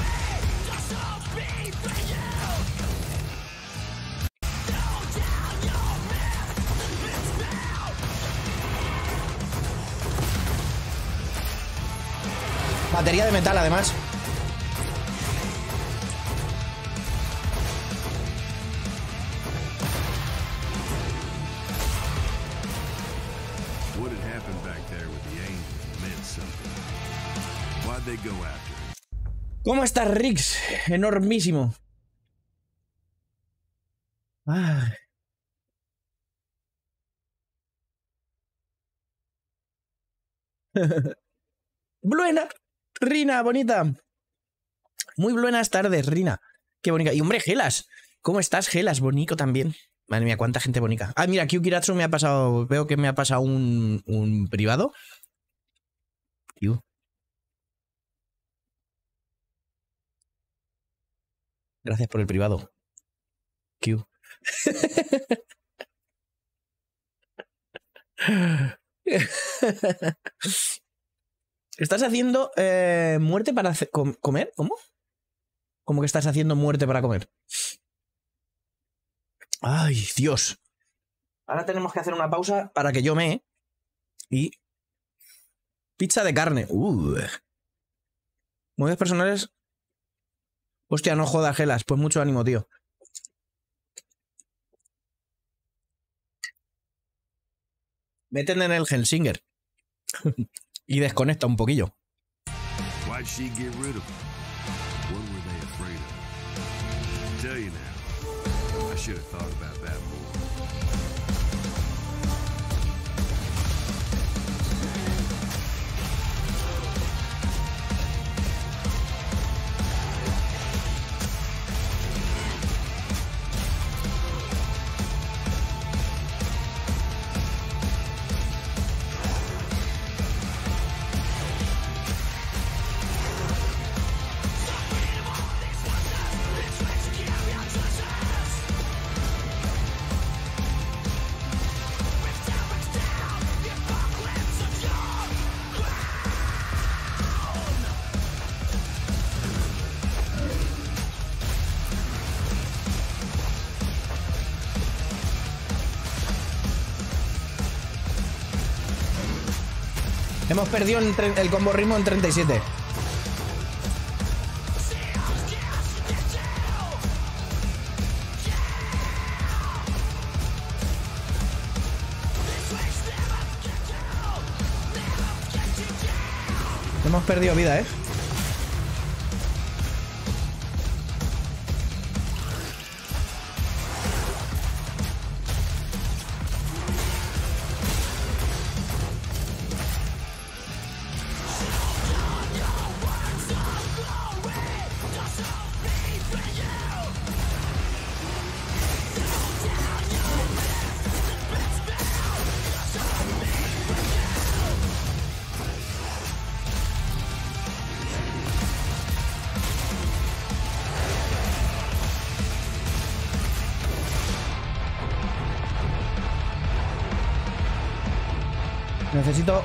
Batería de metal, además. What had happened back there with the angels meant something. Why'd they go after him? ¿Cómo estás, Rix? Enormísimo. Ay. Buena, Rina, bonita. Muy buenas tardes, Rina. Qué bonita. Y hombre, Gelas. ¿Cómo estás, Gelas? Bonito también. Madre mía, cuánta gente bonita. Ah, mira, Kyukiratsu me ha pasado. Veo que me ha pasado un privado. Kyu. Gracias por el privado. Kyu. ¿Estás haciendo muerte para comer? ¿Cómo? ¿Cómo que estás haciendo muerte para comer? ¡Ay, Dios! Ahora tenemos que hacer una pausa para que yo me... Y... Pizza de carne. Movidas personales... Hostia, no jodas, Gelas. Pues mucho ánimo, tío. Métete en el Helsinger. Y desconecta un poquillo. Why'd she get rid of him? What were they afraid of? Tell you now, I should have thought about that more. Hemos perdido el combo ritmo en 37. Hemos perdido vida, ¿eh? Necesito...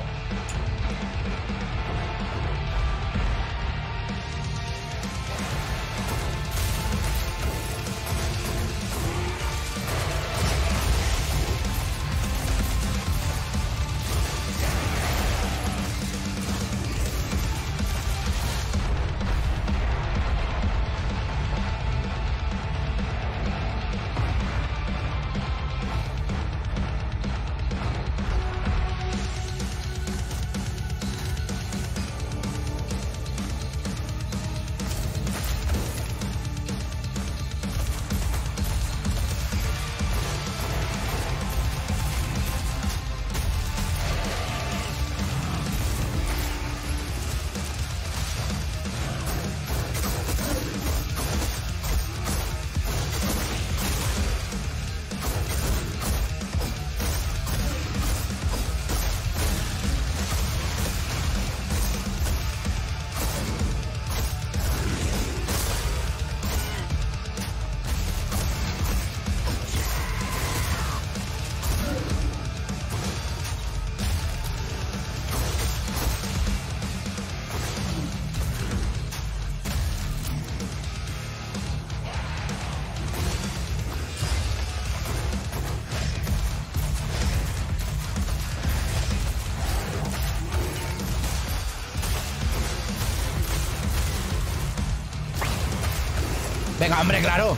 Venga, hombre, claro.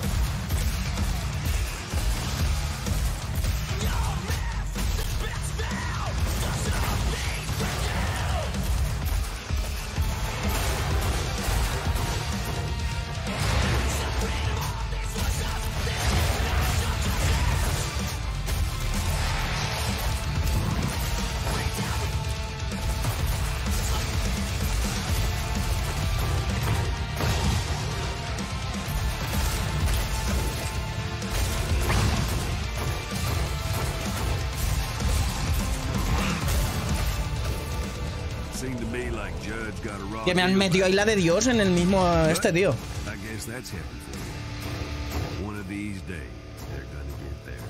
Seemed to me like Judge got a raw Que me han deal. metido ahí la de Dios en el mismo este, tío. I guess that's heaven for you. One of these days, they're gonna get theirs.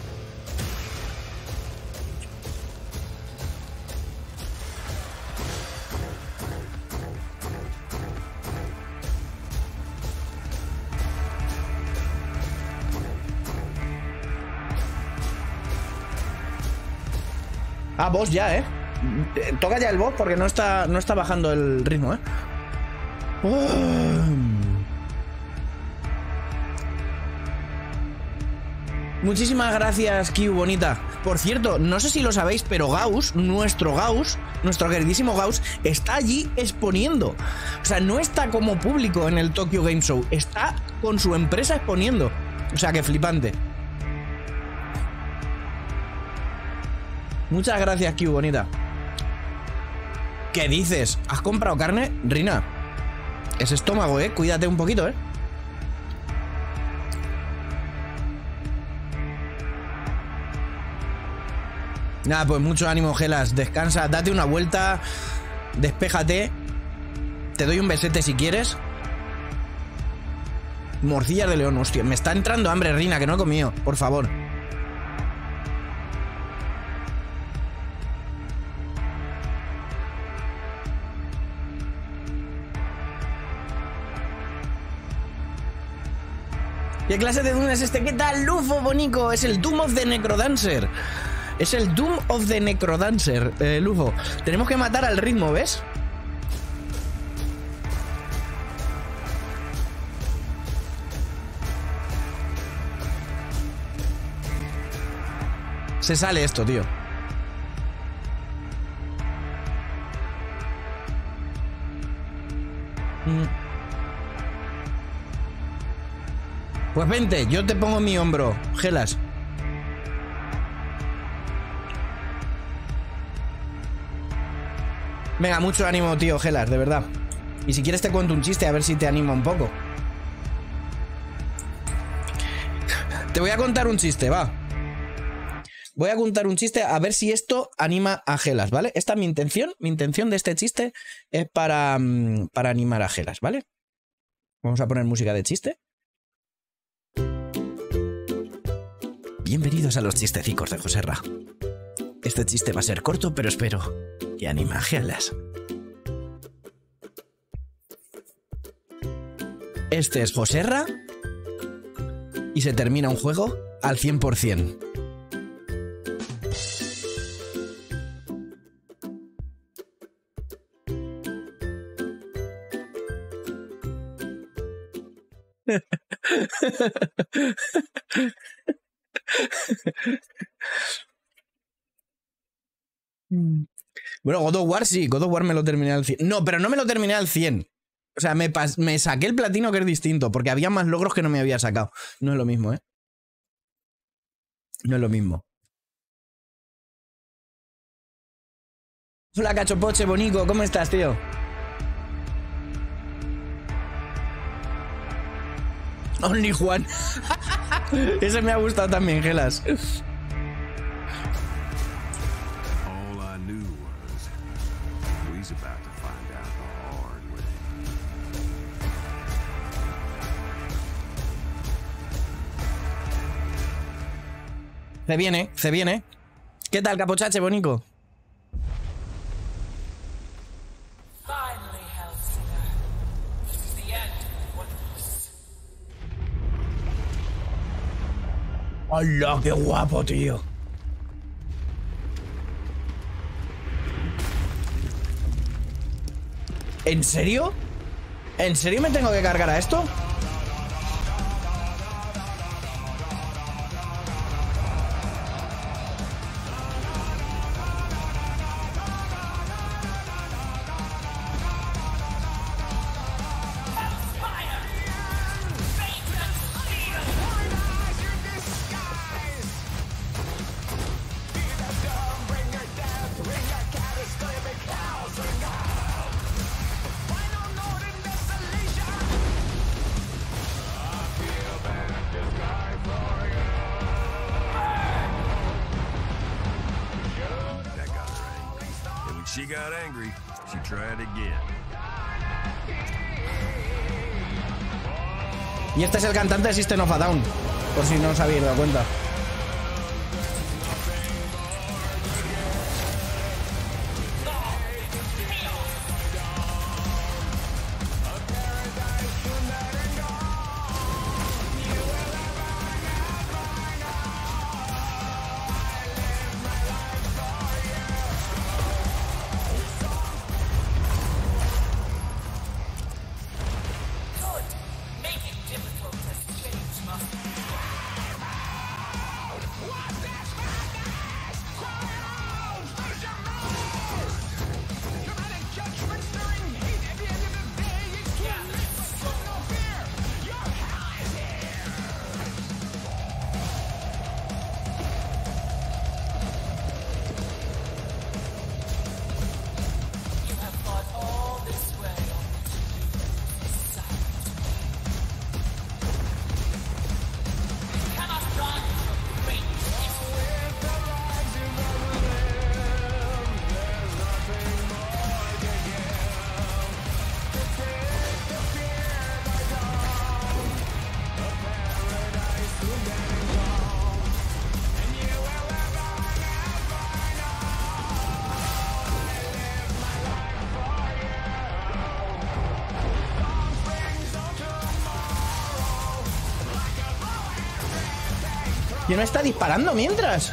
Ah, boss ya, ¿eh? Toca ya el boss porque no está bajando el ritmo, ¿eh? Muchísimas gracias, Q, bonita. Por cierto, no sé si lo sabéis, pero Gauss, nuestro queridísimo Gauss, está allí exponiendo. O sea, no está como público en el Tokyo Game Show, está con su empresa exponiendo. O sea, que flipante. Muchas gracias, Q, bonita. ¿Qué dices? ¿Has comprado carne? Rina, es estómago, ¿eh? Cuídate un poquito, ¿eh? Nada, pues mucho ánimo, Gelas. Descansa, date una vuelta, despéjate. Te doy un besete si quieres. Morcillas de león, hostia. Me está entrando hambre, Rina, que no he comido. Por favor. ¿Qué clase de Doom es este? ¿Qué tal, Lufo, bonico? Es el Doom of the Necrodancer. Es el Doom of the Necrodancer, Lufo. Tenemos que matar al ritmo, ¿ves? Se sale esto, tío. Pues vente, yo te pongo mi hombro, Gelas. Venga, mucho ánimo, tío, Gelas, de verdad. Y si quieres te cuento un chiste, a ver si te anima un poco. Te voy a contar un chiste, va. Voy a contar un chiste a ver si esto anima a Gelas, ¿vale? Esta es mi intención. Mi intención de este chiste es para animar a Gelas, ¿vale? Vamos a poner música de chiste. Bienvenidos a los chistecicos de Joserra. Este chiste va a ser corto, pero espero que anime a Gelas. Este es Joserra y se termina un juego al 100%. Bueno, God of War sí, God of War me lo terminé al 100. No, pero no me lo terminé al 100. O sea, me saqué el platino, que es distinto, porque había más logros que no me había sacado. No es lo mismo, ¿eh? No es lo mismo. Hola, Cachopoche, bonico, ¿cómo estás, tío? Only Juan. Ese me ha gustado también, Gelas. All I knew was we's about to find out the hard way. Se viene. ¿Qué tal, Capochache, bonico? Finally, Hellsinger. The end was. ¡Hola, qué guapo, tío! ¿En serio? ¿En serio me tengo que cargar a esto? she got angry, she tried again. Y este es el cantante de System of a Down, por si no os habéis dado cuenta. ¿Y no está disparando mientras?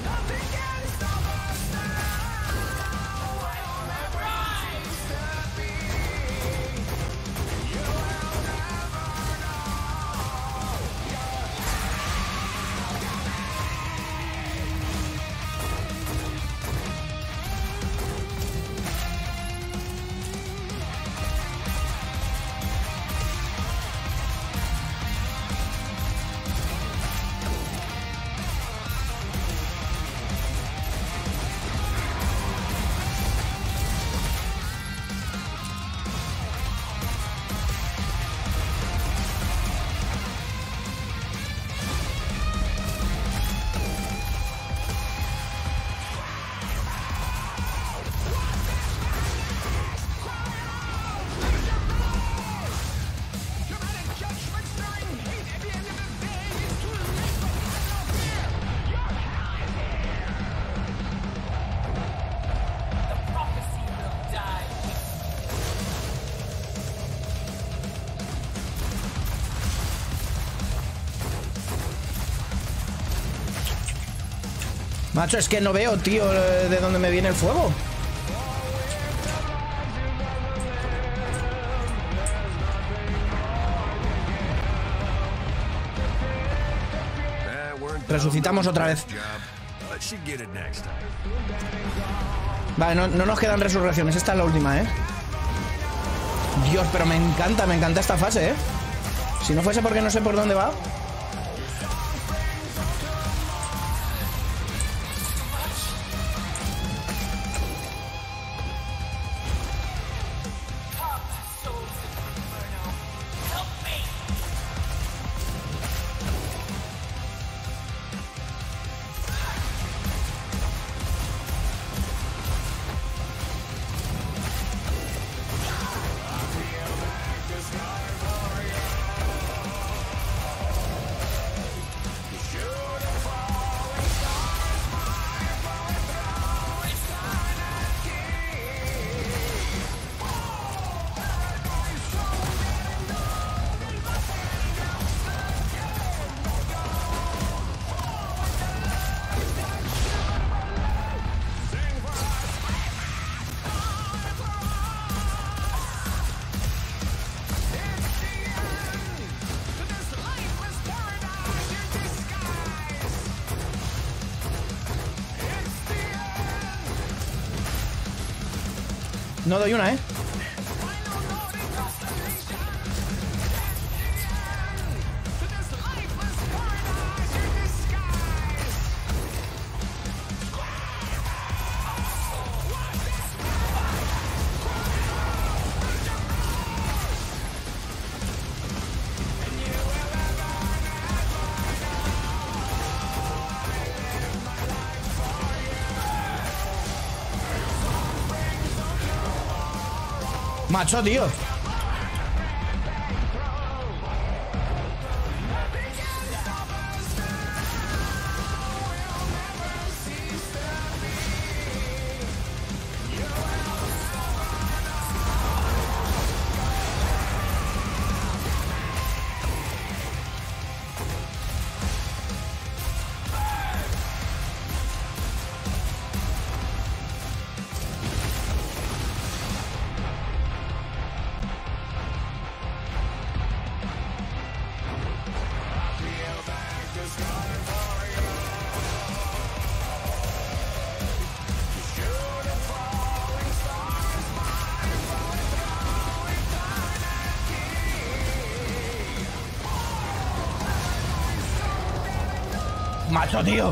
Macho, es que no veo, tío, de dónde me viene el fuego. Resucitamos otra vez. Vale, no nos quedan resurrecciones. Esta es la última, ¿eh? Dios, pero me encanta esta fase, ¿eh? Si no fuese porque no sé por dónde va. No doy una, ¿eh? Macho, tío. Macho, tío.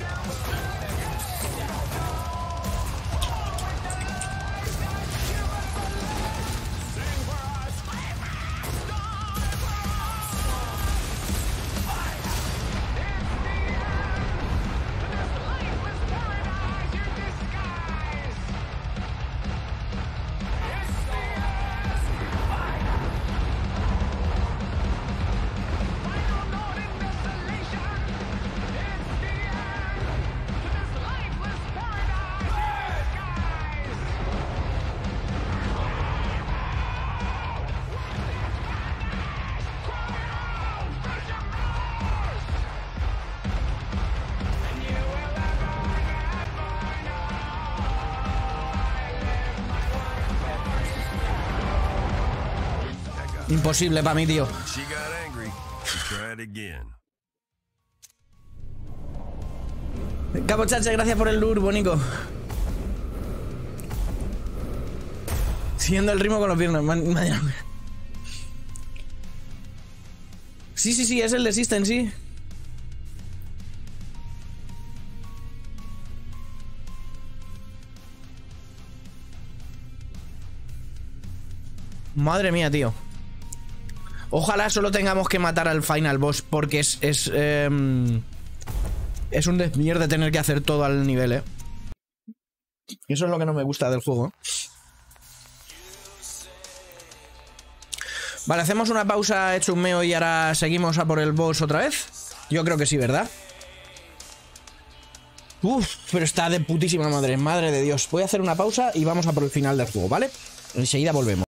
Imposible para mí, tío. She got angry. She tried again. Cabo Chacha, gracias por el lure, bonico. Siguiendo el ritmo con los viernes. Sí, es el de System, sí. Madre mía, tío. Ojalá solo tengamos que matar al final boss, porque es un desmierde tener que hacer todo al nivel, ¿eh? Eso es lo que no me gusta del juego. Vale, hacemos una pausa, hecho un meo y ahora seguimos a por el boss otra vez. Yo creo que sí, ¿verdad? Uf, pero está de putísima madre, madre de Dios. Voy a hacer una pausa y vamos a por el final del juego, ¿vale? Enseguida volvemos.